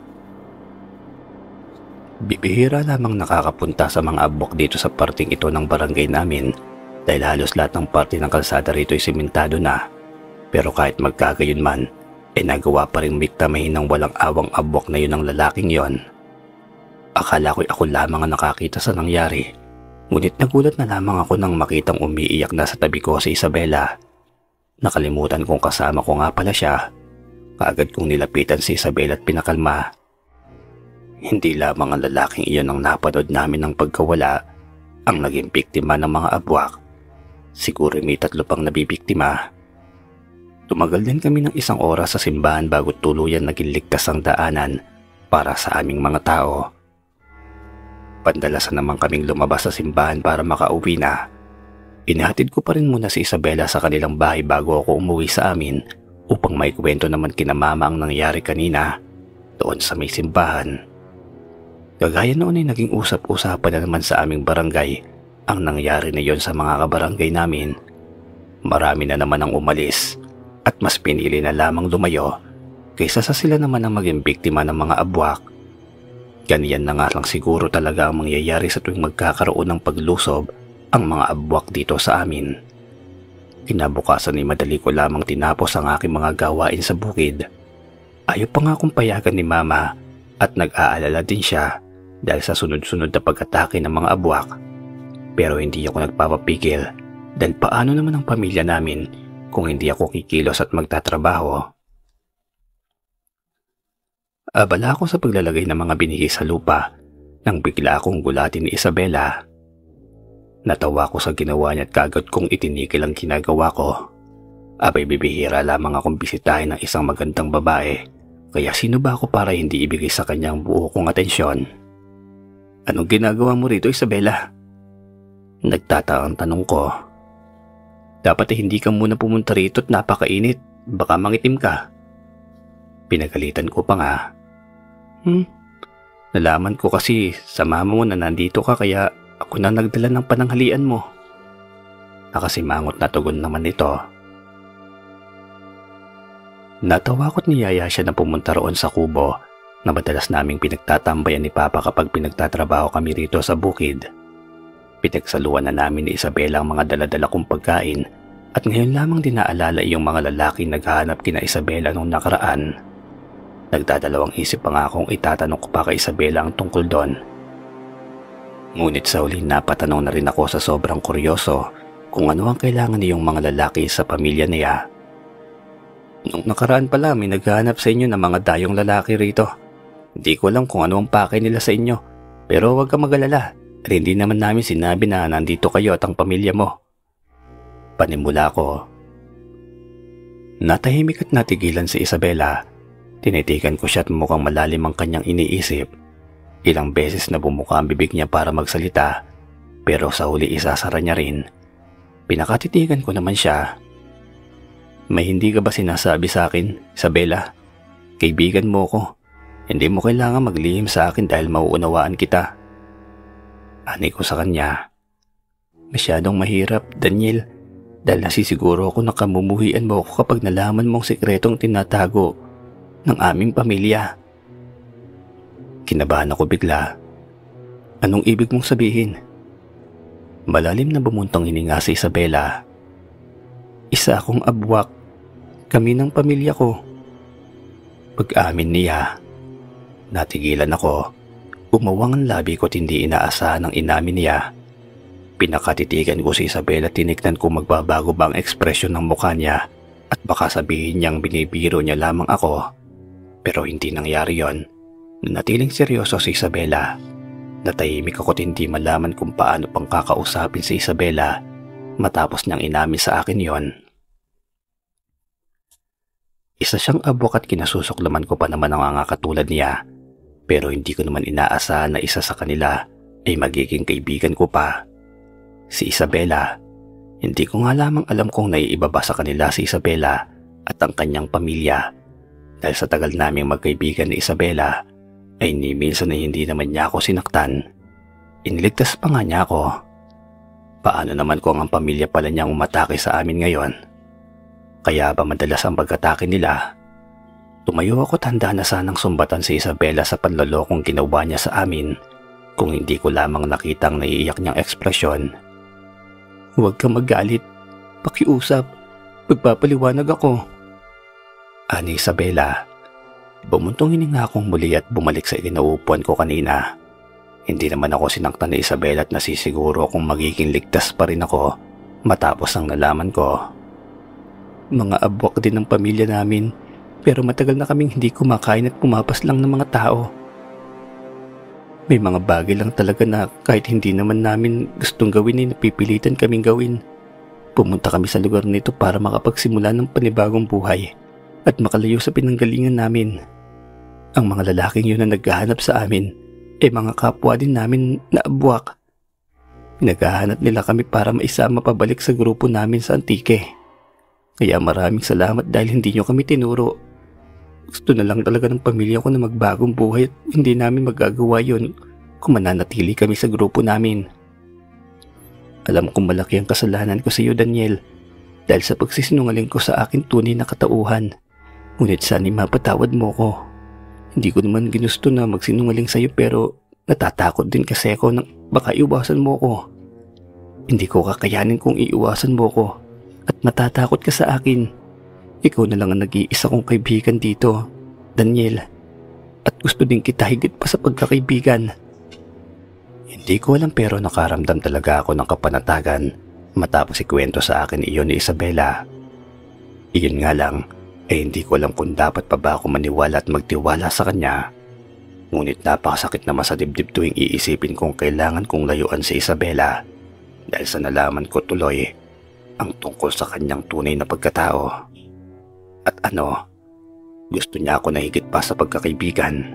Bibihira lamang nakakapunta sa mga abwak dito sa parting ito ng barangay namin dahil halos lahat ng parte ng kalsada rito ay simentado na. Pero kahit magkagayon man, ay nagawa pa rin miktamahin ng walang awang abwak na yun ng lalaking yon. Akala ko'y ako lamang ang nakakita sa nangyari. Ngunit nagulat na lamang ako nang makitang umiiyak na sa tabi ko si Isabela. Nakalimutan kong kasama ko nga pala siya. Kaagad kong nilapitan si Isabela at pinakalma. Hindi lamang ang lalaking iyon ang napanood namin ng pagkawala ang naging biktima ng mga abwak. Siguro may 3 pang nabibiktima. Tumagal din kami ng 1 oras sa simbahan bago tuluyan naging ligtas ang daanan para sa aming mga tao. Pandalasan naman kaming lumabas sa simbahan para makauwi na. Inihatid ko pa rin muna si Isabela sa kanilang bahay bago ako umuwi sa amin upang maikwento naman kina mama ang nangyari kanina doon sa may simbahan. Kagaya noon ay naging usap-usapan na naman sa aming barangay ang nangyari na yon sa mga kabarangay namin. Marami na naman ang umalis at mas pinili na lamang lumayo kaysa sa sila naman ang maging biktima ng mga abwak. Ganyan na nga lang siguro talaga ang mangyayari sa tuwing magkakaroon ng paglusob ang mga abwak dito sa amin. Kinabukasan ay madali ko lamang tinapos ang aking mga gawain sa bukid. Ayaw pa nga akong payagan ni Mama at nag-aalala din siya dahil sa sunod-sunod na pag-atake ng mga abwak. Pero hindi ako nagpapapigil dahil paano naman ang pamilya namin kung hindi ako kikilos at magtatrabaho? Abala ako sa paglalagay ng mga binhi sa lupa nang bigla akong gulatin ni Isabela. Natawa ko sa ginawa niya at kagad kong itinigil ang ginagawa ko. Abay bibihira lamang akong bisitahin ng isang magandang babae, kaya sino ba ako para hindi ibigay sa kanyang buo kong atensyon? Anong ginagawa mo rito, Isabela? Nagtataang tanong ko. Dapat hindi ka muna pumunta rito at napakainit, baka mangitim ka. Pinagalitan ko pa nga. Nalaman ko kasi sa mama mo na nandito ka kaya ako na nagdala ng pananghalian mo. Nakasimangot na tugon naman ito. Natawa ko't niyaya siya na pumunta roon sa kubo na madalas naming pinagtatambayan ni Papa kapag pinagtatrabaho kami rito sa bukid. Pinagsaluan na namin ni Isabela ang mga daladala kong pagkain at ngayon lamang din naalala yung mga lalaking naghahanap kina Isabela nung nakaraan. Nagdadalawang isip pa nga akong itatanong ko pa kay Isabela ang tungkol doon. Ngunit sa huli napatanong na rin ako sa sobrang kuryoso kung ano ang kailangan niyong mga lalaki sa pamilya niya. Nung nakaraan pala may naghahanap sa inyo ng mga dayong lalaki rito. Hindi ko alam kung ano ang pakay nila sa inyo, pero huwag ka mag-alala. Hindi naman namin sinabi na nandito kayo at ang pamilya mo. Panimula ko. Natahimik at natigilan si Isabela. Tinitigan ko siya at mukhang malalim ang kanyang iniisip. Ilang beses na bumuka ang bibig niya para magsalita, pero sa huli isasara niya rin. Pinakatitigan ko naman siya. May hindi ka ba sinasabi sa akin, Isabela? Kaibigan mo ko. Hindi mo kailangan maglihim sa akin dahil mauunawaan kita. Ani ko sa kanya. Masyadong mahirap, Daniel, dahil nasisiguro ako na kamumuhian mo ako kapag nalaman mong sikretong tinatago ng aming pamilya. Kinabahan ako bigla. Anong ibig mong sabihin? Malalim na bumuntong hininga si Isabela. Isa akong abwak. Kami ng pamilya ko. Pag-amin niya, natigilan ako. Umawang ang labi ko't hindi inaasahan ng inamin niya. Pinakatitigan ko si Isabela at tinignan kung magbabago ba ang ekspresyon ng mukha niya at baka sabihin niyang binibiro niya lamang ako. Pero hindi nangyari yon. Natiling seryoso si Isabela. Natahimik ako't hindi malaman kung paano pang kakausapin si Isabela matapos niyang inamin sa akin yon. Isa siyang abwak at kinasusuklaman ko pa naman ang mga katulad niya, pero hindi ko naman inaasahan na isa sa kanila ay magiging kaibigan ko pa. Si Isabela. Hindi ko nga lamang alam kung naiiba ba sa kanila si Isabela at ang kanyang pamilya. Dahil sa tagal naming magkaibigan ni Isabela, ay ni minsan na hindi naman niya ako sinaktan. Iniligtas pa nga niya ako. Paano naman kung ang pamilya pala niyang umatake sa amin ngayon? Kaya ba madalas ang pag-atake nila? Tumayo ako at handa na sanang sumbatan si Isabela sa panlolokong ginawa niya sa amin kung hindi ko lamang nakitang naiiyak niyang ekspresyon. Huwag kang magalit. Pakiusap. Magpapaliwanag ako. Ani Isabela. Bumuntong hininga akong muli at bumalik sa ikinaupuan ko kanina. Hindi naman ako sinaktan ni Isabela at nasisiguro kung magiging ligtas pa rin ako matapos ang nalaman ko. Mga abwak din ng pamilya namin, pero matagal na kaming hindi kumakain at pumapas lang ng mga tao. May mga bagay lang talaga na kahit hindi naman namin gustong gawin ay napipilitan kaming gawin. Pumunta kami sa lugar nito para makapagsimula ng panibagong buhay at makalayo sa pinanggalingan namin. Ang mga lalaking yun na naghahanap sa amin ay mga kapwa din namin na abwak. Naghahanap nila kami para maisama pabalik sa grupo namin sa Antique. Kaya maraming salamat dahil hindi nyo kami tinuro. Gusto na lang talaga ng pamilya ko na magbagong buhay at hindi namin magagawa yun kung mananatili kami sa grupo namin. Alam kong malaki ang kasalanan ko sa iyo, Daniel, dahil sa pagsisinungaling ko sa akin tunay na katauhan. Ngunit sana'y mapatawad mo ko. Hindi ko naman ginusto na magsinungaling sa iyo pero natatakot din kasi ako nang baka iwasan mo ko. Hindi ko kakayanin kung iiwasan mo ko. At matatakot ka sa akin. Ikaw na lang ang nag-iisa kong kaibigan dito. Daniel, at gusto din kita higit pa sa pagkakaibigan. Hindi ko alam pero nakaramdam talaga ako ng kapanatagan matapos ikwento sa akin iyon ni Isabela. Iyon nga lang, hindi ko alam kung dapat pa ba ako maniwala at magtiwala sa kanya. Ngunit napakasakit naman sa dibdib tuwing iisipin kong kailangan kong layuan si Isabela dahil sa nalaman ko tuloy ang tungkol sa kanyang tunay na pagkatao. At gusto niya ako na higit pa sa pagkakaibigan.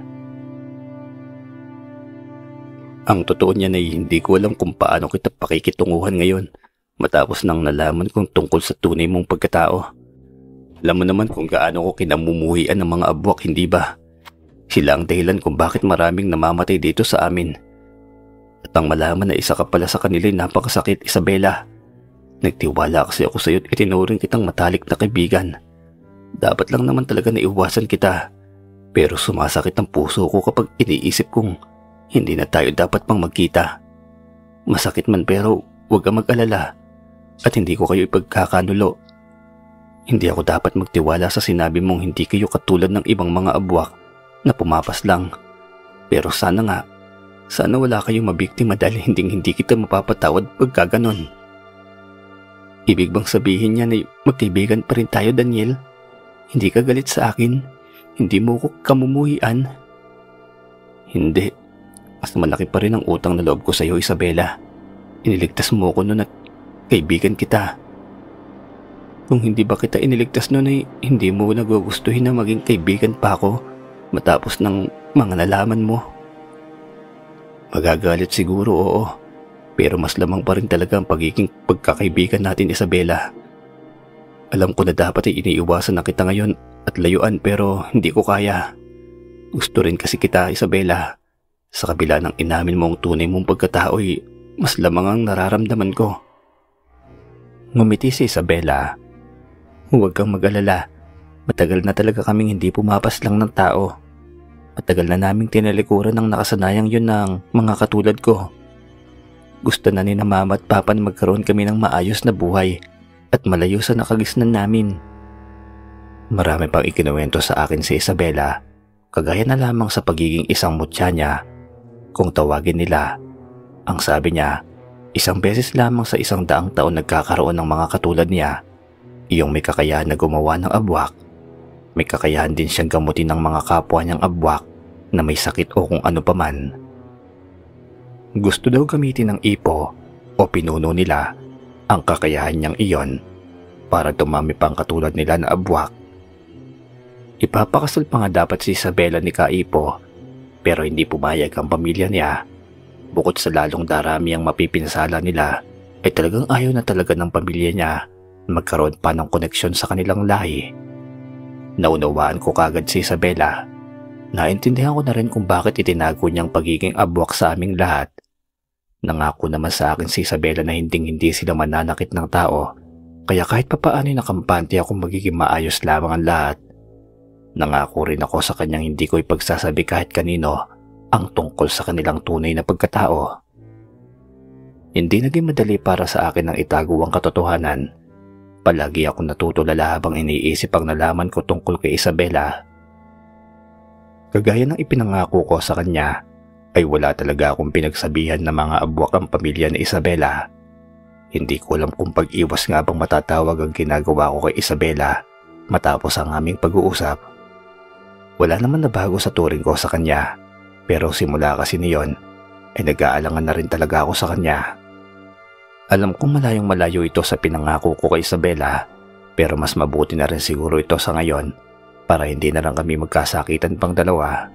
Ang totoo niyan ay hindi ko alam kung paano kita pakikitunguhan ngayon matapos nang nalaman kong tungkol sa tunay mong pagkatao. Alam mo naman kung gaano ko kinamumuhian ng mga abwak, hindi ba? Sila ang dahilan kung bakit maraming namamatay dito sa amin. At ang malaman na isa ka pala sa kanila ay napakasakit, Isabela. Nagtiwala kasi ako sa iyo at itinuring kitang matalik na kaibigan. Dapat lang naman talaga na iwasan kita. Pero sumasakit ang puso ko kapag iniisip kong hindi na tayo dapat pang magkita. Masakit man pero huwag kang mag-alala at hindi ko kayo ipagkakanulo. Hindi ako dapat magtiwala sa sinabi mong hindi kayo katulad ng ibang mga abwak na pumapas lang. Pero sana wala kayong mabiktima dahil hindi kita mapapatawad pagka ganon. Ibig bang sabihin niya na magkaibigan pa rin tayo, Daniel? Hindi ka galit sa akin? Hindi mo ko kamumuhian? Hindi. Mas malaki pa rin ang utang na loob ko sa iyo, Isabela. Iniligtas mo ko noon at kaibigan kita. Kung hindi ba kita iniligtas noon ay hindi mo nagugustuhin na maging kaibigan pa ako matapos ng mga nalaman mo. Magagalit siguro, oo. Pero mas lamang pa rin talaga ang pagiging pagkakaibigan natin, Isabela. Alam ko na dapat ay iniiwasan na kita ngayon at layuan pero hindi ko kaya. Gusto rin kasi kita, Isabela. Sa kabila ng inamin mo ang tunay mong pagkatao ay mas lamang ang nararamdaman ko. Ngumiti si Isabela. Huwag kang mag-alala. Matagal na talaga kaming hindi pumapas lang ng tao. Matagal na naming tinalikuran ng nakasanayang yun ng mga katulad ko. Gusto na ni na mama at papa na magkaroon kami ng maayos na buhay at malayo sa nakagisnan namin. Marami pang ikinuwento sa akin si Isabela, kagaya na lamang sa pagiging isang mutya niya. Kung tawagin nila, ang sabi niya, isang beses lamang sa 100 taon nagkakaroon ng mga katulad niya. Iyong may kakayahan na gumawa ng abwak. May kakayahan din siyang gamutin ng mga kapwa niyang abwak na may sakit o kung ano paman. Gusto daw gamitin ng ipo o pinuno nila ang kakayahan niyang iyon para dumami pang katulad nila na abwak. Ipapakasal pa nga dapat si Isabela ni Kaipo pero hindi pumayag ang pamilya niya. Bukod sa lalong darami ang mapipinsala nila ay talagang ayaw na talaga ng pamilya niya magkaroon pa ng koneksyon sa kanilang lahi. Naunawaan ko kagad si Isabela. Naintindihan ko na rin kung bakit itinago niyang pagiging abwak sa aming lahat. Nangako naman sa akin si Isabela na hindi sila mananakit ng tao, kaya kahit papaano'y nakampante akong magiging maayos lamang ang lahat. Nangako rin ako sa kanyang hindi ko ipagsasabi kahit kanino ang tungkol sa kanilang tunay na pagkatao. Hindi naging madali para sa akin ang itago ang katotohanan. Palagi akong natutulala habang iniisip ang nalaman ko tungkol kay Isabela. Kagaya ng ipinangako ko sa kanya, ay wala talaga akong pinagsabihan na mga abwak ang pamilya ni Isabela. Hindi ko alam kung pag-iwas nga bang matatawag ang ginagawa ko kay Isabela matapos ang aming pag-uusap. Wala naman na bago sa turing ko sa kanya, pero simula kasi niyon ay nag-aalangan na rin talaga ako sa kanya. Alam kong malayong malayo ito sa pinangako ko kay Isabela, pero mas mabuti na rin siguro ito sa ngayon para hindi na lang kami magkasakitan pang dalawa.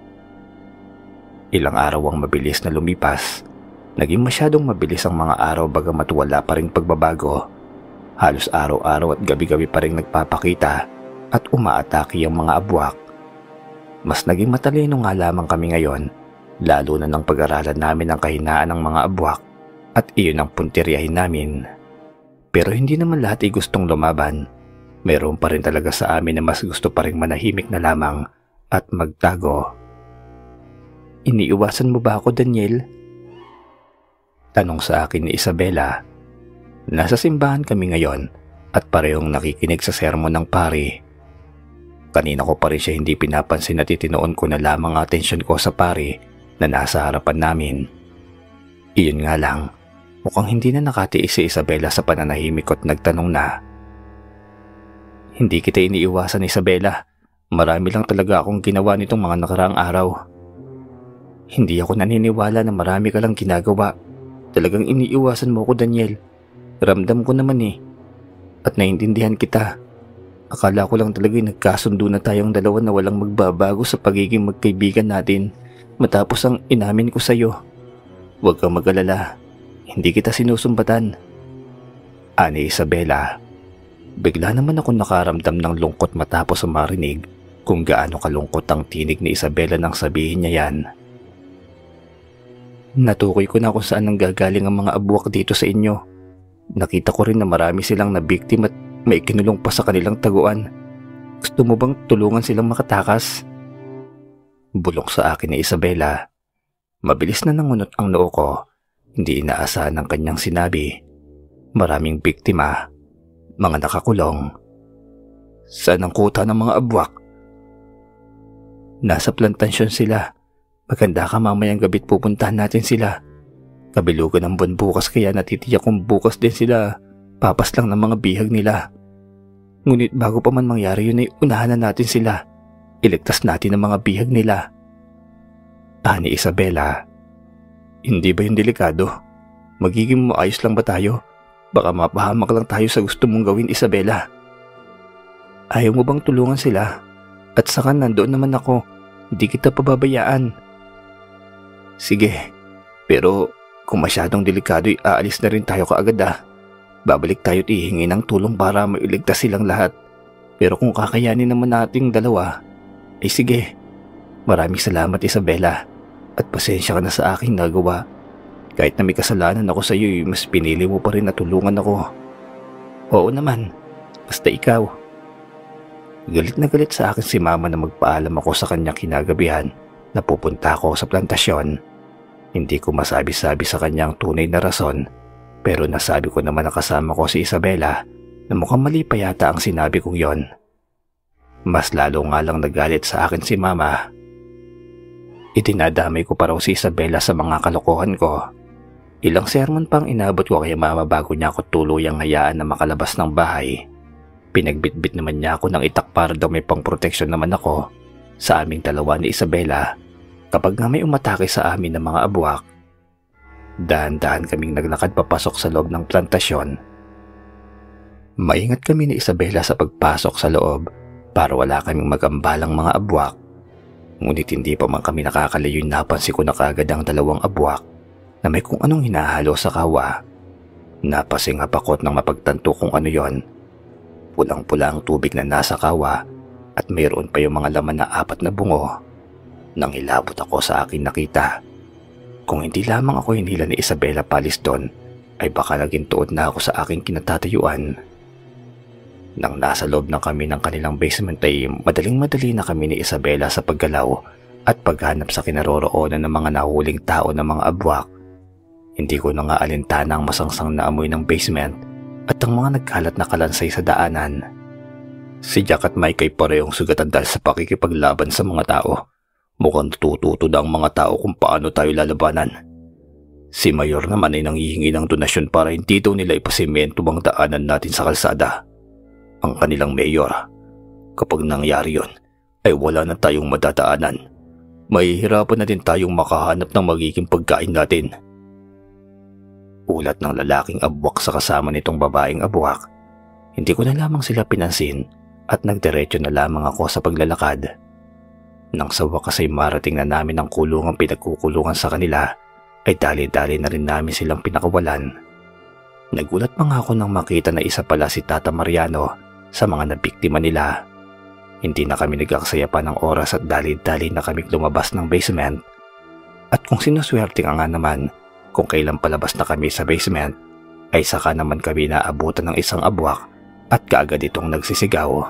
Ilang araw ang mabilis na lumipas. Naging masyadong mabilis ang mga araw bagamat wala pa ring pagbabago. Halos araw-araw at gabi-gabi pa ring nagpapakita at umaatake ang mga abwak. Mas naging matalino nga lamang kami ngayon, lalo na nang pag-aralan namin ang kahinaan ng mga abwak at iyon ang puntiryahin namin. Pero hindi naman lahat ay gustong lumaban. Mayroon pa rin talaga sa amin na mas gusto pa rin manahimik na lamang at magtago. Iniiwasan mo ba ako, Daniel? Tanong sa akin ni Isabela. Nasa simbahan kami ngayon at parehong nakikinig sa sermon ng pari. Kanina ko pa rin siya hindi pinapansin at itinoon ko na lamang ang atensyon ko sa pari na nasa harapan namin. Iyon nga lang, mukhang hindi na nakatiis si Isabela sa pananahimik at nagtanong na, "Hindi kita iniiwasan, Isabela. Marami lang talaga akong ginawa nitong mga nakaraang araw." "Hindi ako naniniwala na marami ka lang ginagawa. Talagang iniiwasan mo ko, Daniel. Ramdam ko naman eh. At naiintindihan kita. Akala ko lang talaga nagkasundo na tayong dalawa na walang magbabago sa pagiging magkaibigan natin matapos ang inamin ko sa'yo. Huwag kang mag-alala. Hindi kita sinusumbatan." Ani Isabela. Bigla naman ako nakaramdam ng lungkot matapos marinig kung gaano kalungkot ang tinig ni Isabela nang sabihin niya yan. "Natukoy ko na kung saan nanggagaling ang mga abuwak dito sa inyo. Nakita ko rin na marami silang nabiktim at may kinulong pa sa kanilang taguan. Gusto mo bang tulungan silang makatakas?" Bulong sa akin ni Isabela. Mabilis na nangunot ang noo ko. Hindi inaasahan ang kanyang sinabi. Maraming biktima. Mga nakakulong. "Saan ang kuta ng mga abuwak?" "Nasa plantasyon sila. Maganda ka mamayang gabi't pupuntahan natin sila. Kabilugan ng buwan bukas kaya natitiyak kung bukas din sila papas lang ng mga bihag nila. Ngunit bago pa man mangyari yun ay unahan na natin sila. Iligtas natin ang mga bihag nila." Ani Isabela. "Hindi ba yung delikado? Magiging maayos lang ba tayo? Baka mapahamak lang tayo sa gusto mong gawin, Isabela." "Ayaw mo bang tulungan sila? At saka nandoon naman ako. Hindi kita pababayaan." "Sige, pero kung masyadong delikado ay aalis na rin tayo kaagad ah. Babalik tayo at ihingi ng tulong para mailigtas silang lahat. Pero kung kakayanin naman nating dalawa, ay sige. Maraming salamat, Isabela. At pasensya ka na sa aking nagawa. Kahit na may kasalanan ako sa iyo, mas pinili mo pa rin na tulungan ako." "Oo naman, basta ikaw." Galit na galit sa akin si Mama na magpaalam ako sa kanya kinagabihan na pupunta ako sa plantasyon. Hindi ko masabi-sabi sa kanyang tunay na rason, pero nasabi ko naman na kasama ko si Isabela na mukhang mali pa yata ang sinabi kong yon. Mas lalo nga lang nagalit sa akin si Mama. Itinadamay ko pa raw si Isabela sa mga kalokohan ko. Ilang sermon pang inabot ko kay Mama bago niya ako tuluyang hayaan na makalabas ng bahay. Pinagbitbit naman niya ako ng itak para daw may pangproteksyon naman ako sa aming dalawa ni Isabela kapag nga may umatake sa amin ng mga abuwak. Dahan-dahan kaming naglakad papasok sa loob ng plantasyon. Maingat kami ni Isabela sa pagpasok sa loob para wala kaming magambalang mga abuwak. Ngunit hindi pa man kami nakakalayo, napansin ko na kaagad ang dalawang abuwak na may kung anong hinahalo sa kawa. Napasingap ako nang mapagtanto kung ano yon. Pulang-pula ang tubig na nasa kawa at mayroon pa yung mga laman na 4 na bungo. Nang hilabot ako sa aking nakita. Kung hindi lamang ako hinila ni Isabela palis doon, ay baka naging tuod na ako sa aking kinatatayuan. Nang nasa loob na kami ng kanilang basement ay madaling-madali na kami ni Isabela sa paggalaw at paghanap sa kinaroroonan ng mga nahuling tao ng mga abuwak. Hindi ko na nga alintana ang masangsang na amoy ng basement at ang mga nagkalat na kalansay sa daanan. Si Jack at Mike ay parehong sugatan dahil sa pakikipaglaban sa mga tao. Mukhang natututo na ang mga tao kung paano tayo lalabanan. Si Mayor naman ay nanghihingi ng donasyon para hindi daw nila ipasimento ang daanan natin sa kalsada. Ang kanilang mayor, kapag nangyari yon, ay wala na tayong madadaanan. Mahihirapan na din tayong makahanap ng magiging pagkain natin. Ulat ng lalaking abuwak sa kasama nitong babaeng abuwak. Hindi ko na lamang sila pinansin at nagdiretso na lamang ako sa paglalakad. Nang sa wakas ay marating na namin ang kulungang pinagkukulungan sa kanila, ay dali-dali na rin namin silang pinakawalan. Nagulat pa nga ako nang makita na isa pala si Tata Mariano sa mga nabiktima nila. Hindi na kami nag-aksaya pa ng oras at dali-dali na kami lumabas ng basement. At kung sinuswerte nga naman, kung kailan palabas na kami sa basement, ay saka naman kami naabutan ng isang abuwak at kaagad itong nagsisigaw.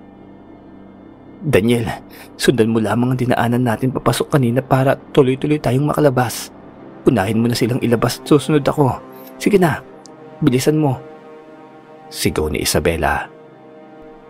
"Daniel, sundan mo lamang ang dinaanan natin papasok kanina para tuloy-tuloy tayong makalabas. Unahin mo na silang ilabas at susunod ako. Sige na, bilisan mo." Sigaw ni Isabela.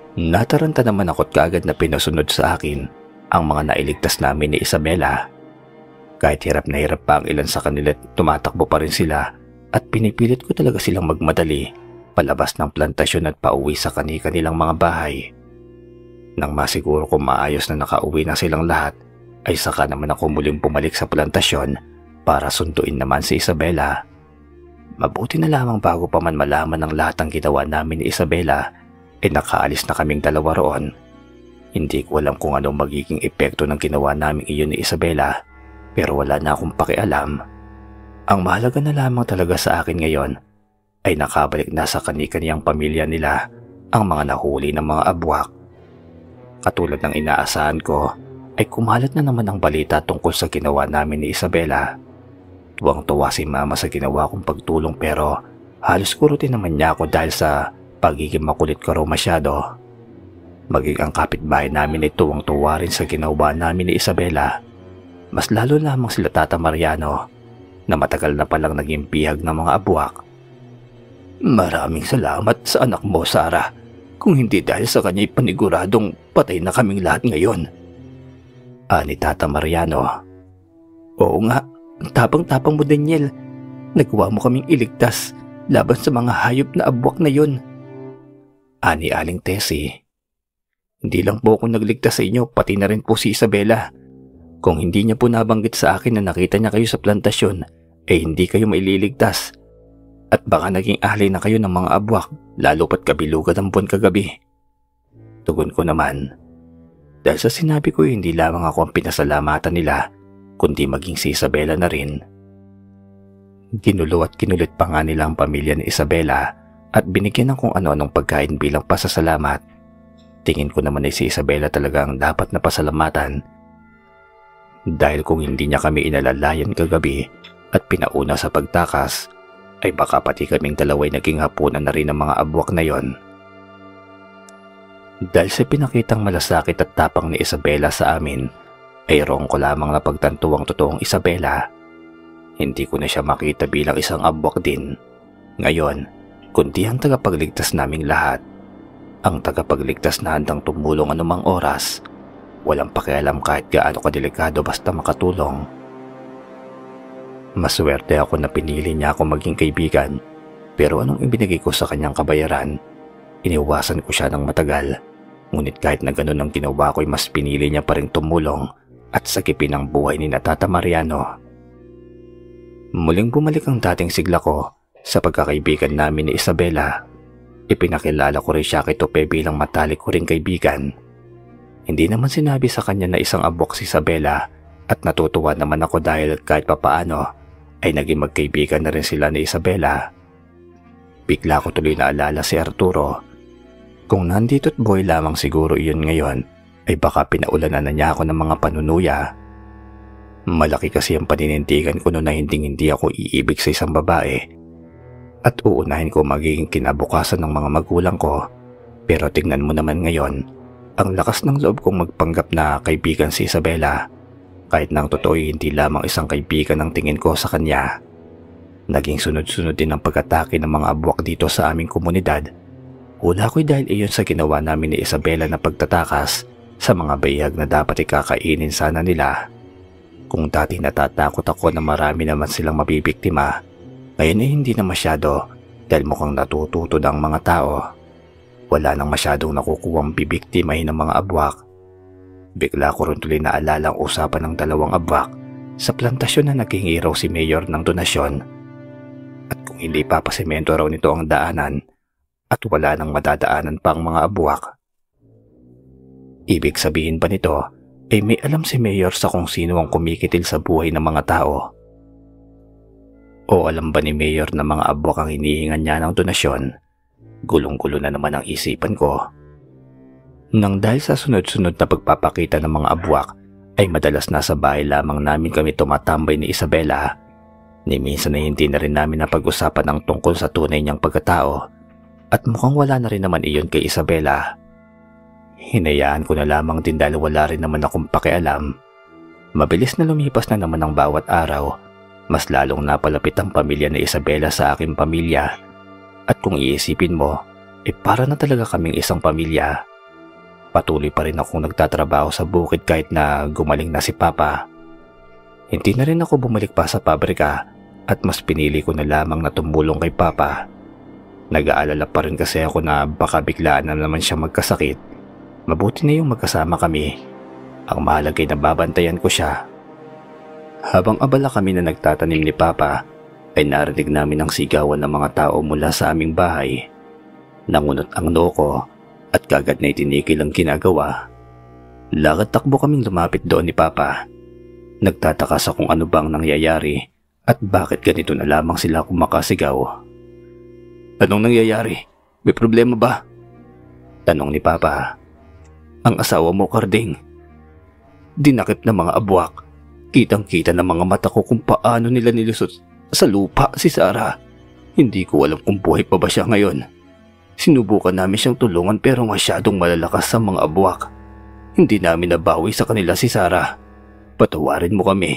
Nataranta naman ako't kaagad na pinasunod sa akin ang mga nailigtas namin ni Isabela. Kahit hirap na hirap pa ang ilan sa kanila, tumatakbo pa rin sila at pinipilit ko talaga silang magmadali palabas ng plantasyon at pauwi sa kani-kanilang mga bahay. Nang masiguro kong maayos na nakauwi na silang lahat, ay saka naman ako muling bumalik sa plantasyon para sunduin naman si Isabela. Mabuti na lamang bago pa man malaman ng lahat ng ginawa namin ni Isabela, nakaalis na kaming dalawa roon. Hindi ko alam kung anong magiging epekto ng ginawa namin iyon ni Isabela, pero wala na akong pakialam. Ang mahalaga na lamang talaga sa akin ngayon ay nakabalik na sa kani-kaniyang pamilya nila ang mga nahuli ng mga abwak. Katulad ng inaasahan ko, ay kumalat na naman ang balita tungkol sa ginawa namin ni Isabela. Tuwang-tuwa si Mama sa ginawa kong pagtulong, pero halos kurutin naman niya ako dahil sa pagiging makulit ko raw masyado. Maging ang kapitbahay namin ay tuwang-tuwa rin sa ginawa namin ni Isabela. Mas lalo lamang sila Tata Mariano na matagal na palang naging bihag ng mga abwak. Maraming salamat sa anak mo, Sarah. Kung hindi dahil sa kanya'y paniguradong patay na kaming lahat ngayon. Ani Tata Mariano. Oo nga, tapang-tapang mo, Daniel. Nagawa mo kaming iligtas laban sa mga hayop na abwak na yon. Ani Aling Tessie. Hindi lang po ako nagligtas sa inyo, pati na rin po si Isabela. Kung hindi niya po nabanggit sa akin na nakita niya kayo sa plantasyon, hindi kayo maililigtas. At baka naging alay na kayo ng mga abwak, lalo pat kabilugan ng buwan kagabi. Tugon ko naman. Dahil sa sinabi ko, hindi lamang ako ang pinasalamatan nila, kundi maging si Isabela na rin. Ginulo at kinulit pa nga nila ang pamilya ni Isabela at binigyan ng kung ano-anong pagkain bilang pasasalamat. Tingin ko naman ay si Isabela talaga ang dapat na pasalamatan. Dahil kung hindi niya kami inalalayan kagabi at pinauna sa pagtakas, ay baka pati kaming dalawa'y naging hapunan na rin ng mga abwak na yon. Dahil sa pinakitang malasakit at tapang ni Isabela sa amin, ay roon ko lamang na pagtantuang totoong Isabela. Hindi ko na siya makita bilang isang abwak din ngayon, kundi ang tagapagligtas naming lahat. Ang tagapagligtas na handang tumulong anumang oras, walang pakialam kahit gaano kadelikado basta makatulong. Maswerte ako na pinili niya ako maging kaibigan, pero anong ibinigay ko sa kanyang kabayaran? Iniwasan ko siya ng matagal, ngunit kahit na ganun ang ginawa ko ay mas pinili niya pa rin tumulong at sakipin ang buhay ni Tata Mariano. Muling bumalik ang dating sigla ko sa pagkakaibigan namin ni Isabela. Ipinakilala ko rin siya kay Tope bilang matalik ko ring kaibigan. Hindi naman sinabi sa kanya na isang abwak si Isabela at natutuwa naman ako dahil kahit papaano ay naging magkaibigan na rin sila ni Isabela. Bigla ko tuloy naalala si Arturo. Kung nandito't boy lamang siguro iyon ngayon, ay baka pinaulanan na niya ako ng mga panunuya. Malaki kasi ang paninindigan ko noon na hindi ako iibig sa isang babae. At uunahin ko magiging kinabukasan ng mga magulang ko. Pero tingnan mo naman ngayon, ang lakas ng loob kong magpanggap na kaibigan si Isabela. Kahit nang totoo hindi lamang isang kaibigan ang tingin ko sa kanya. Naging sunod-sunod din ang pag-atake ng mga abwak dito sa aming komunidad. Hula ko'y dahil iyon sa ginawa namin ni Isabela na pagtatakas sa mga bayag na dapat ikakainin sana nila. Kung dati natatakot ako na marami naman silang mabibiktima, ngayon ay hindi na masyado dahil mukhang natututod ang mga tao. Wala nang masyadong nakukuwang bibiktimahin ng mga abwak. Bigla ko rin tuloy naalala ang usapan ng dalawang abwak sa plantasyon na naghingi raw si Mayor ng donasyon. At kung hindi papasemento raw nito ang daanan at wala nang madadaanan pa ang mga abwak. Ibig sabihin ba nito ay may alam si Mayor sa kung sino ang kumikitil sa buhay ng mga tao? O alam ba ni Mayor na mga abwak ang hinihingan niya ng donasyon? Gulong-gulo na naman ang isipan ko. Nang dahil sa sunod-sunod na pagpapakita ng mga abwak ay madalas nasa bahay lamang namin kami tumatambay ni Isabela. Ni minsan ay hindi na rin namin napag-usapan ang tungkol sa tunay niyang pagkatao at mukhang wala na rin naman iyon kay Isabela. Hinayaan ko na lamang din dahil wala rin naman akong pakialam. Mabilis na lumipas na naman ang bawat araw. Mas lalong napalapit ang pamilya ni Isabela sa aking pamilya. At kung iisipin mo, para na talaga kaming isang pamilya. Patuloy pa rin akong nagtatrabaho sa bukid kahit na gumaling na si Papa. Hindi na rin ako bumalik pa sa pabrika at mas pinili ko na lamang na tumulong kay Papa. Nag-aalala pa rin kasi ako na baka biglaan na naman siya magkasakit. Mabuti na yung magkasama kami. Ang mahalaga ay nababantayan ko siya. Habang abala kami na nagtatanim ni Papa, ay narinig namin ang sigawan ng mga tao mula sa aming bahay. Nangunot ang noo ko at kagad na itinigil ang ginagawa. Lakad takbo kaming lumapit doon ni Papa. Nagtataka sa kung ano bang nangyayari at bakit ganito na lamang sila kumakasigaw. "Anong nangyayari? May problema ba?" tanong ni Papa. "Ang asawa mo, Karding. Dinakip ng mga abwak. Kitang-kita ng mga mata ko kung paano nila nilusot sa lupa si Sarah. Hindi ko alam kung buhay pa ba siya ngayon. Sinubukan namin siyang tulungan pero masyadong malalakas sa mga abwak. Hindi namin nabawi sa kanila si Sarah. Patawarin mo kami."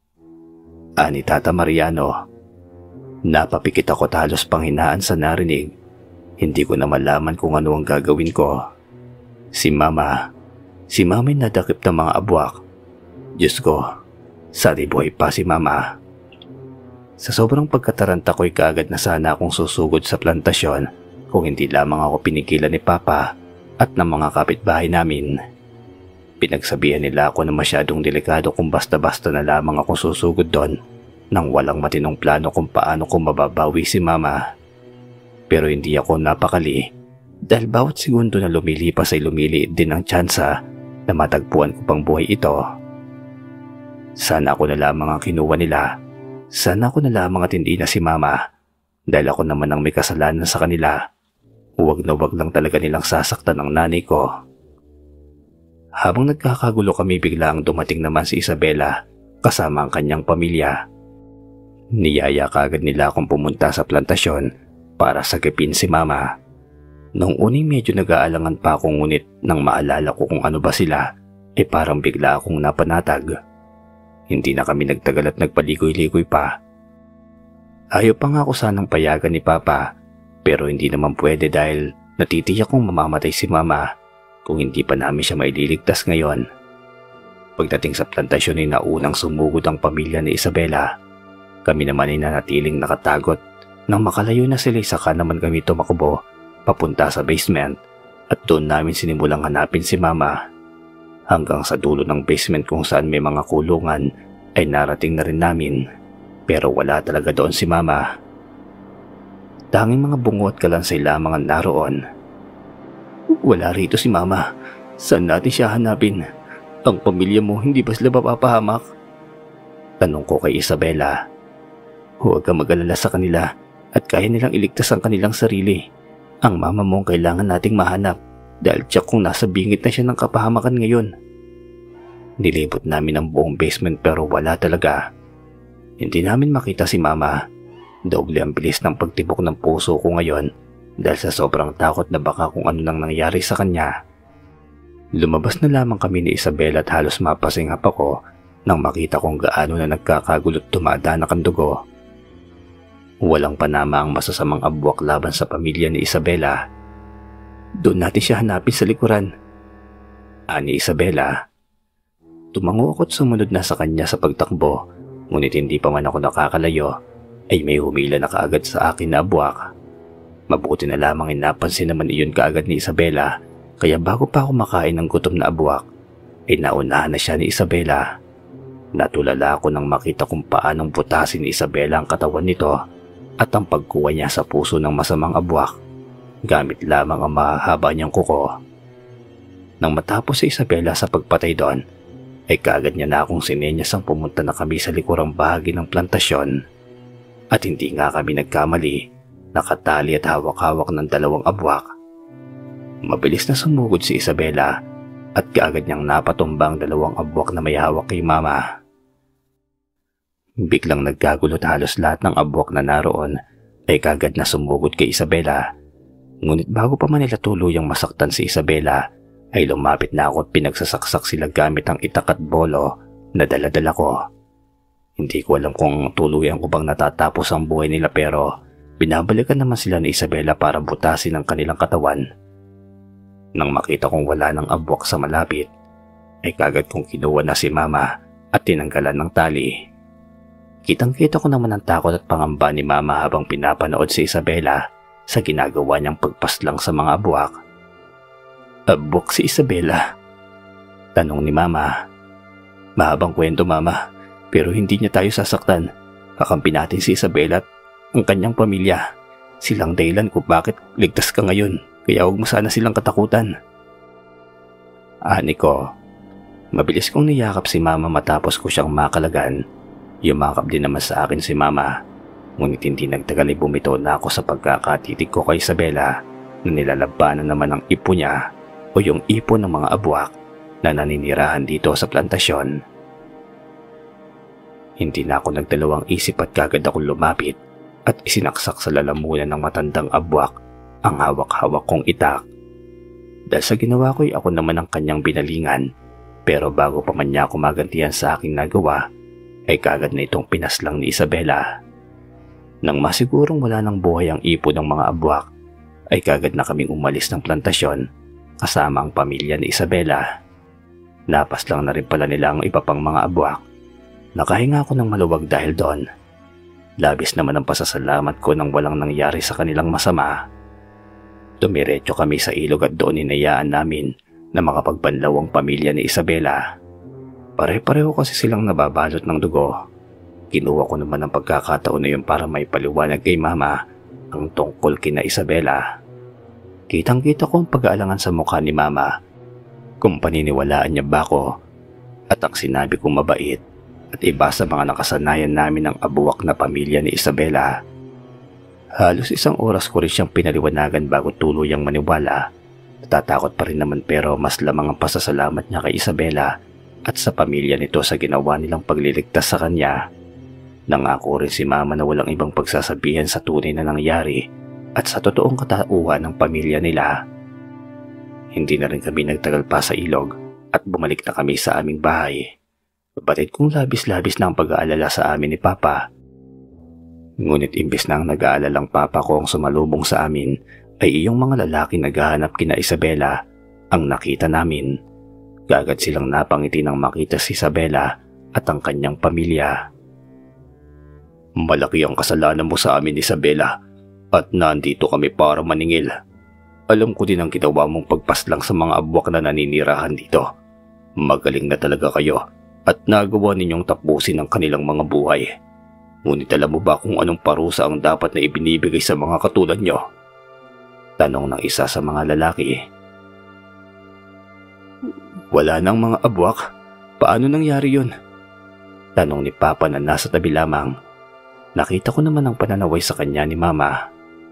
Ani Tata Mariano. Napapikit ako at halos panghinaan sa narinig. Hindi ko na malaman kung ano ang gagawin ko. Si Mama'y nadakip ng mga abwak. Diyos ko, sana buhay pa si Mama. Sa sobrang pagkataranta ko'y kaagad na sana akong susugod sa plantasyon kung hindi lamang ako pinigilan ni Papa at ng mga kapitbahay namin. Pinagsabihan nila ako na masyadong delikado kung basta-basta na lamang ako susugod doon nang walang matinong plano kung paano ko mababawi si Mama. Pero hindi ako napakali dahil bawat segundo na lumilipas ay lumiliit din ang tsansa na matagpuan ko pang buhay ito. Sana ako na lamang ang kinuha nila. Sana ako na lamang at hindi na si Mama dahil ako naman ang may kasalanan sa kanila. Huwag na huwag lang talaga nilang sasaktan ang nanay ko. Habang nagkakagulo kami, biglang dumating naman si Isabela kasama ang kanyang pamilya. Niyaya kaagad nila akong pumunta sa plantasyon para sagipin si Mama. Noong uning medyo nag-aalangan pa ako ngunit nang maalala ko kung ano ba sila, parang bigla akong napanatag. Hindi na kami nagtagal at nagpaligoy-ligoy pa. Ayaw pa nga ako sanang payagan ni Papa pero hindi naman pwede dahil natitiyak kong mamamatay si Mama kung hindi pa namin siya maililigtas ngayon. Pagdating sa plantasyon ay naunang sumugod ang pamilya ni Isabela. Kami naman ay nanatiling nakatagot. Nang makalayo na sila, saka naman kami tumakbo papunta sa basement at doon namin sinimulang hanapin si Mama. Hanggang sa dulo ng basement kung saan may mga kulungan ay narating na rin namin pero wala talaga doon si Mama. Tanging mga bungo at kalansay lamang ang naroon. "Wala rito si Mama. Saan natin siya hanapin? Ang pamilya mo hindi ba sila mapapahamak?" tanong ko kay Isabela. "Huwag kang mag-alala sa kanila at kaya nilang iligtas ang kanilang sarili. Ang Mama mo ang kailangan nating mahanap dahil tiyak kung nasa bingit na siya ng kapahamakan ngayon." Nilibot namin ang buong basement pero wala talaga. Hindi namin makita si Mama. Doble ang bilis ng pagtibok ng puso ko ngayon dahil sa sobrang takot na baka kung ano nang nangyari sa kanya. Lumabas na lamang kami ni Isabela at halos mapasingap ako nang makita kong gaano na nagkakagulot dumadanak ang dugo. Walang panama ang masasamang abwak laban sa pamilya ni Isabela. "Doon natin siya hanapin sa likuran," ani Isabela. Tumango ako at sumunod na sa kanya sa pagtakbo, ngunit hindi pa man ako nakakalayo ay may humila na kaagad sa akin na abwak. Mabuti na lamang napansin naman iyon kaagad ni Isabela, kaya bago pa ako makain ng gutom na abwak ay naunahan na siya ni Isabela. Natulala ako nang makita kung paanong butasin ni Isabela ang katawan nito at ang pagkuha niya sa puso ng masamang abwak gamit lamang ang mahahaba niyang kuko. Nang matapos si Isabela sa pagpatay doon, ay kaagad niya na akong sinenyas ang pumunta na kami sa likurang bahagi ng plantasyon. At hindi nga kami nagkamali, nakatali at hawak-hawak ng dalawang abwak. Mabilis na sumugod si Isabela at kaagad niyang napatumba ang dalawang abwak na may hawak kay Mama. Biglang nagkagulot, halos lahat ng abwak na naroon ay kaagad na sumugod kay Isabela. Ngunit bago pa man nila tuluyang masaktan si Isabela, ay lumapit na ako at pinagsasaksak sila gamit ang itak at bolo na dala-dala ko. Hindi ko alam kung tuluyan ko bang natatapos ang buhay nila pero binabalikan naman sila ni Isabela para butasin ang kanilang katawan. Nang makita kong wala ng abwak sa malapit, ay kagad kong kinuha na si Mama at tinanggalan ng tali. Kitang-kita ko naman ang takot at pangamba ni Mama habang pinapanood si Isabela sa ginagawa niyang pagpaslang sa mga abwak. Abwak si Isabela? Tanong ni Mama. Mahabang kwento, Mama, pero hindi niya tayo sasaktan. Kakampi natin si Isabela at ang kanyang pamilya. Silang dahilan kung bakit ligtas ka ngayon, kaya huwag mo sana silang katakutan. Ani ko. Mabilis kong niyakap si Mama matapos ko siyang makalagan. Yumakap din naman sa akin si Mama. Ngunit hindi nagtagal ay bumitaw na ako sa pagkakatitig ko kay Isabela na nilalabanan naman ang ipo niya o yung ipo ng mga abwak na naninirahan dito sa plantasyon. Hindi na ako nagdalawang isip at kagad akong lumapit at isinaksak sa lalamunan ng matandang abwak ang hawak-hawak kong itak. Dahil sa ginawa ko'y ako naman ang kanyang binalingan, pero bago pa man niya ako magantihan sa aking nagawa, ay kagad na itong pinaslang ni Isabela. Nang masigurong wala ng buhay ang ipo ng mga abwak, ay kagad na kaming umalis ng plantasyon kasama ang pamilya ni Isabela. Napaslang na rin pala nila ang iba pang mga abwak. Nakahinga ako ng maluwag dahil doon. Labis naman ang pasasalamat ko nang walang nangyari sa kanilang masama. Dumiretso kami sa ilog at doon inayaan namin na makapagbanlaw ang pamilya ni Isabela. Pare-pareho kasi silang nababalot ng dugo. Kinuha ko naman ang pagkakataon na yun para may paliwanag kay Mama ang tungkol kina Isabela. Kitang-kita ko ang pag-aalangan sa mukha ni Mama kung paniniwalaan niya ba ako at ang sinabi kong mabait at iba sa mga nakasanayan namin ng abuwak na pamilya ni Isabela. Halos 1 oras ko rin siyang pinaliwanagan bago tuluyang maniwala. Natatakot pa rin naman pero mas lamang ang pasasalamat niya kay Isabela at sa pamilya nito sa ginawa nilang pagliligtas sa kanya. Nangako rin si Mama na walang ibang pagsasabihan sa tunay na nangyari at sa totoong katauhan ng pamilya nila. Hindi na rin kami nagtagal pa sa ilog at bumalik na kami sa aming bahay. Batid kong labis-labis na ang pag-aalala sa amin ni Papa. Ngunit imbes na ang nag-aalalang Papa ko ang sumalubong sa amin, ay iyong mga lalaki naghahanap kina Isabela ang nakita namin. Gagad silang napangiti nang makita si Isabela at ang kanyang pamilya. Malaki ang kasalanan mo sa amin, Isabela, at nandito kami para maningil. Alam ko din ang ginawa mong pagpaslang sa mga abwak na naninirahan dito. Magaling na talaga kayo at nagawa ninyong tapusin ang kanilang mga buhay. Ngunit alam mo ba kung anong parusa ang dapat na ibinibigay sa mga katulad nyo? Tanong ng isa sa mga lalaki. Wala nang mga abwak? Paano nangyari yun? Tanong ni Papa na nasa tabi lamang. Nakita ko naman ang pananaway sa kanya ni Mama.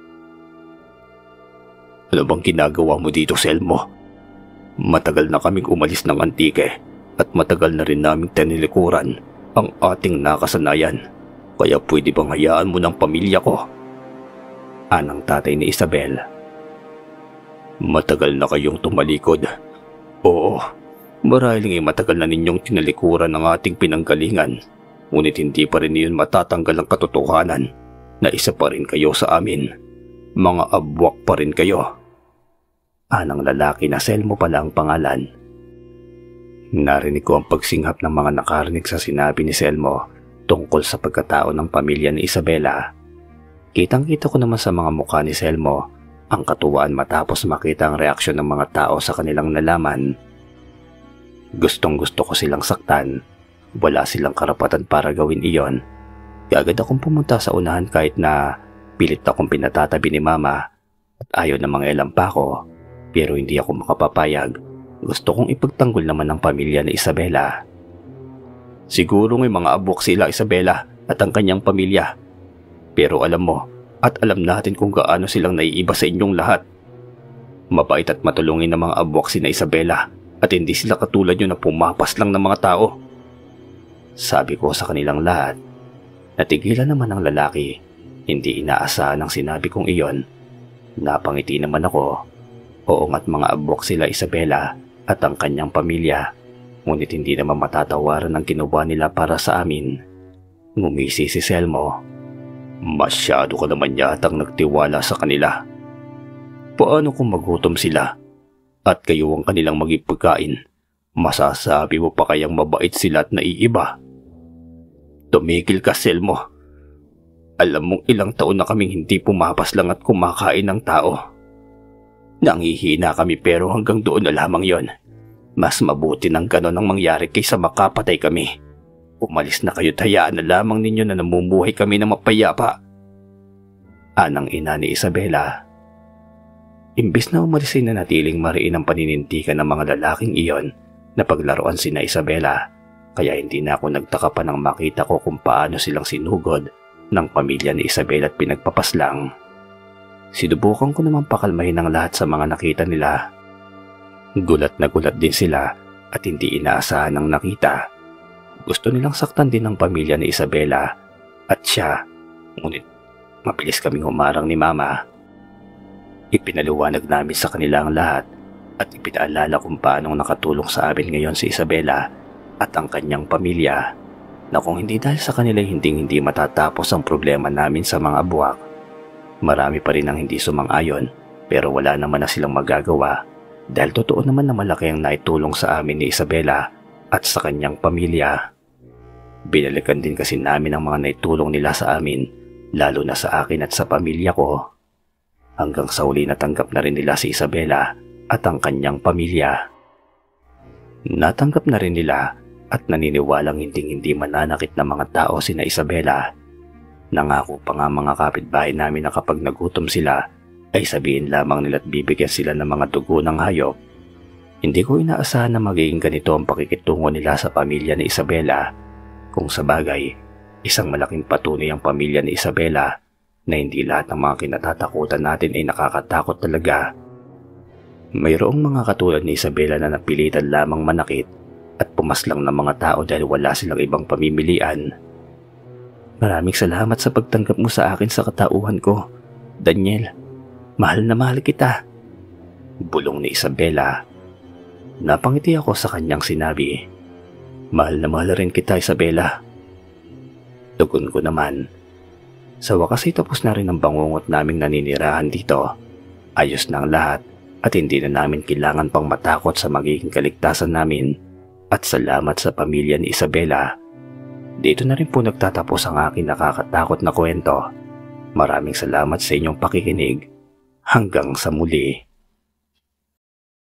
Ano bang ginagawa mo dito, Selmo? Matagal na kaming umalis ng Antique at matagal na rin naming tinilikuran ang ating nakasanayan. Kaya pwede bang hayaan mo ng pamilya ko? Anang tatay ni Isabel. Matagal na kayong tumalikod. Oo, maraming ay matagal na ninyong tinalikuran ng ating pinanggalingan. Ngunit hindi pa rin iyon matatanggal ang katotohanan na isa pa rin kayo sa amin. Mga abwak pa rin kayo. Anang lalaki na Selmo pala ang pangalan. Narinig ko ang pagsinghap ng mga nakarinig sa sinabi ni Selmo tungkol sa pagkatao ng pamilya ni Isabela. Kitang-kita ko naman sa mga mukha ni Selmo ang katuwaan matapos makita ang reaksyon ng mga tao sa kanilang nalaman. Gustong-gusto ko silang saktan. Wala silang karapatan para gawin iyon. Agad akong pumunta sa unahan kahit na pilit akong pinatatabi ni Mama at ayaw na mga ilang pa ko, pero hindi ako makapapayag. Gusto kong ipagtanggol naman ang pamilya ni Isabela. Siguro may mga abwak sila, Isabela, at ang kanyang pamilya. Pero alam mo, at alam natin kung gaano silang naiiba sa inyong lahat. Mabait at matulungin ng mga abwak sina Isabela at hindi sila katulad nyo na pumapas lang ng mga tao. Sabi ko sa kanilang lahat. Natigilan naman ang lalaki. Hindi inaasahan ang sinabi kong iyon. Napangiti naman ako. Oo nga't mga abwak sila Isabela at ang kanyang pamilya. Ngunit hindi naman matatawaran ang ginawa nila para sa amin. Ngumisi si Selmo. Masyado ka naman yatang nagtiwala sa kanila. Paano kung magutom sila? at kayo ang kanilang maging pagkain, masasabi mo pa kayang mabait sila at naiiba? Tumigil ka, Selmo. Alam mong ilang taon na kaming hindi pumapaslang at kumakain ng tao. Nangihina kami pero hanggang doon na lamang yon. Mas mabuti ng ganon ang mangyari kaysa makapatay kami. Umalis na kayo't hayaan na lamang ninyo na namumuhay kami ng mapayapa. Anang ina ni Isabela. Imbis na umalis ay nanatiling mariin ang paninintikan ng mga lalaking iyon na paglaruan sina Isabela, kaya hindi na ako nagtaka pa nang makita ko kung paano silang sinugod ng pamilya ni Isabela at pinagpapaslang. Sinubukan ko naman pakalmahin ang lahat sa mga nakita nila. Gulat na gulat din sila at hindi inaasahan ang nakita. Gusto nilang saktan din ng pamilya ni Isabela at siya, ngunit mabilis kaming humarang ni Mama. Ipinaliwanag namin sa kanila ang lahat at ipinaalala kung paano nakatulong sa amin ngayon si Isabela at ang kanyang pamilya, na kung hindi dahil sa kanila hindi matatapos ang problema namin sa mga buwak. Marami pa rin ang hindi sumang-ayon pero wala naman na silang magagawa dahil totoo naman na malaki ang naitulong sa amin ni Isabela at sa kanyang pamilya. Binalikan din kasi namin ang mga naitulong nila sa amin, lalo na sa akin at sa pamilya ko. Hanggang sa uli natanggap na rin nila si Isabela at ang kanyang pamilya. Natanggap na rin nila at naniniwalang hindi mananakit ng mga tao sina Isabela. Nangako pa nga mga kapitbahay namin na kapag nagutom sila ay sabihin lamang nila at bibigyan sila ng mga dugo ng hayop. Hindi ko inaasahan na magiging ganito ang pakikitungo nila sa pamilya ni Isabela. Kung sa bagay, isang malaking patunay ang pamilya ni Isabela na hindi lahat ng mga kinatatakutan natin ay nakakatakot talaga. Mayroong mga katulad ni Isabela na napilitan lamang manakit at pumaslang ng mga tao dahil wala silang ibang pamimilian. Maraming salamat sa pagtanggap mo sa akin sa katauhan ko, Daniel. Mahal na mahal kita. Bulong ni Isabela. Napangiti ako sa kanyang sinabi. Mahal na mahal rin kita, Isabela. Tugon ko naman. Sa wakas ay tapos na rin ang bangungot naming naninirahan dito. Ayos na ang lahat at hindi na namin kailangan pang matakot sa magiging kaligtasan namin. At salamat sa pamilya ni Isabela. Dito na rin po nagtatapos ang aking nakakatakot na kwento. Maraming salamat sa inyong pakikinig. Hanggang sa muli.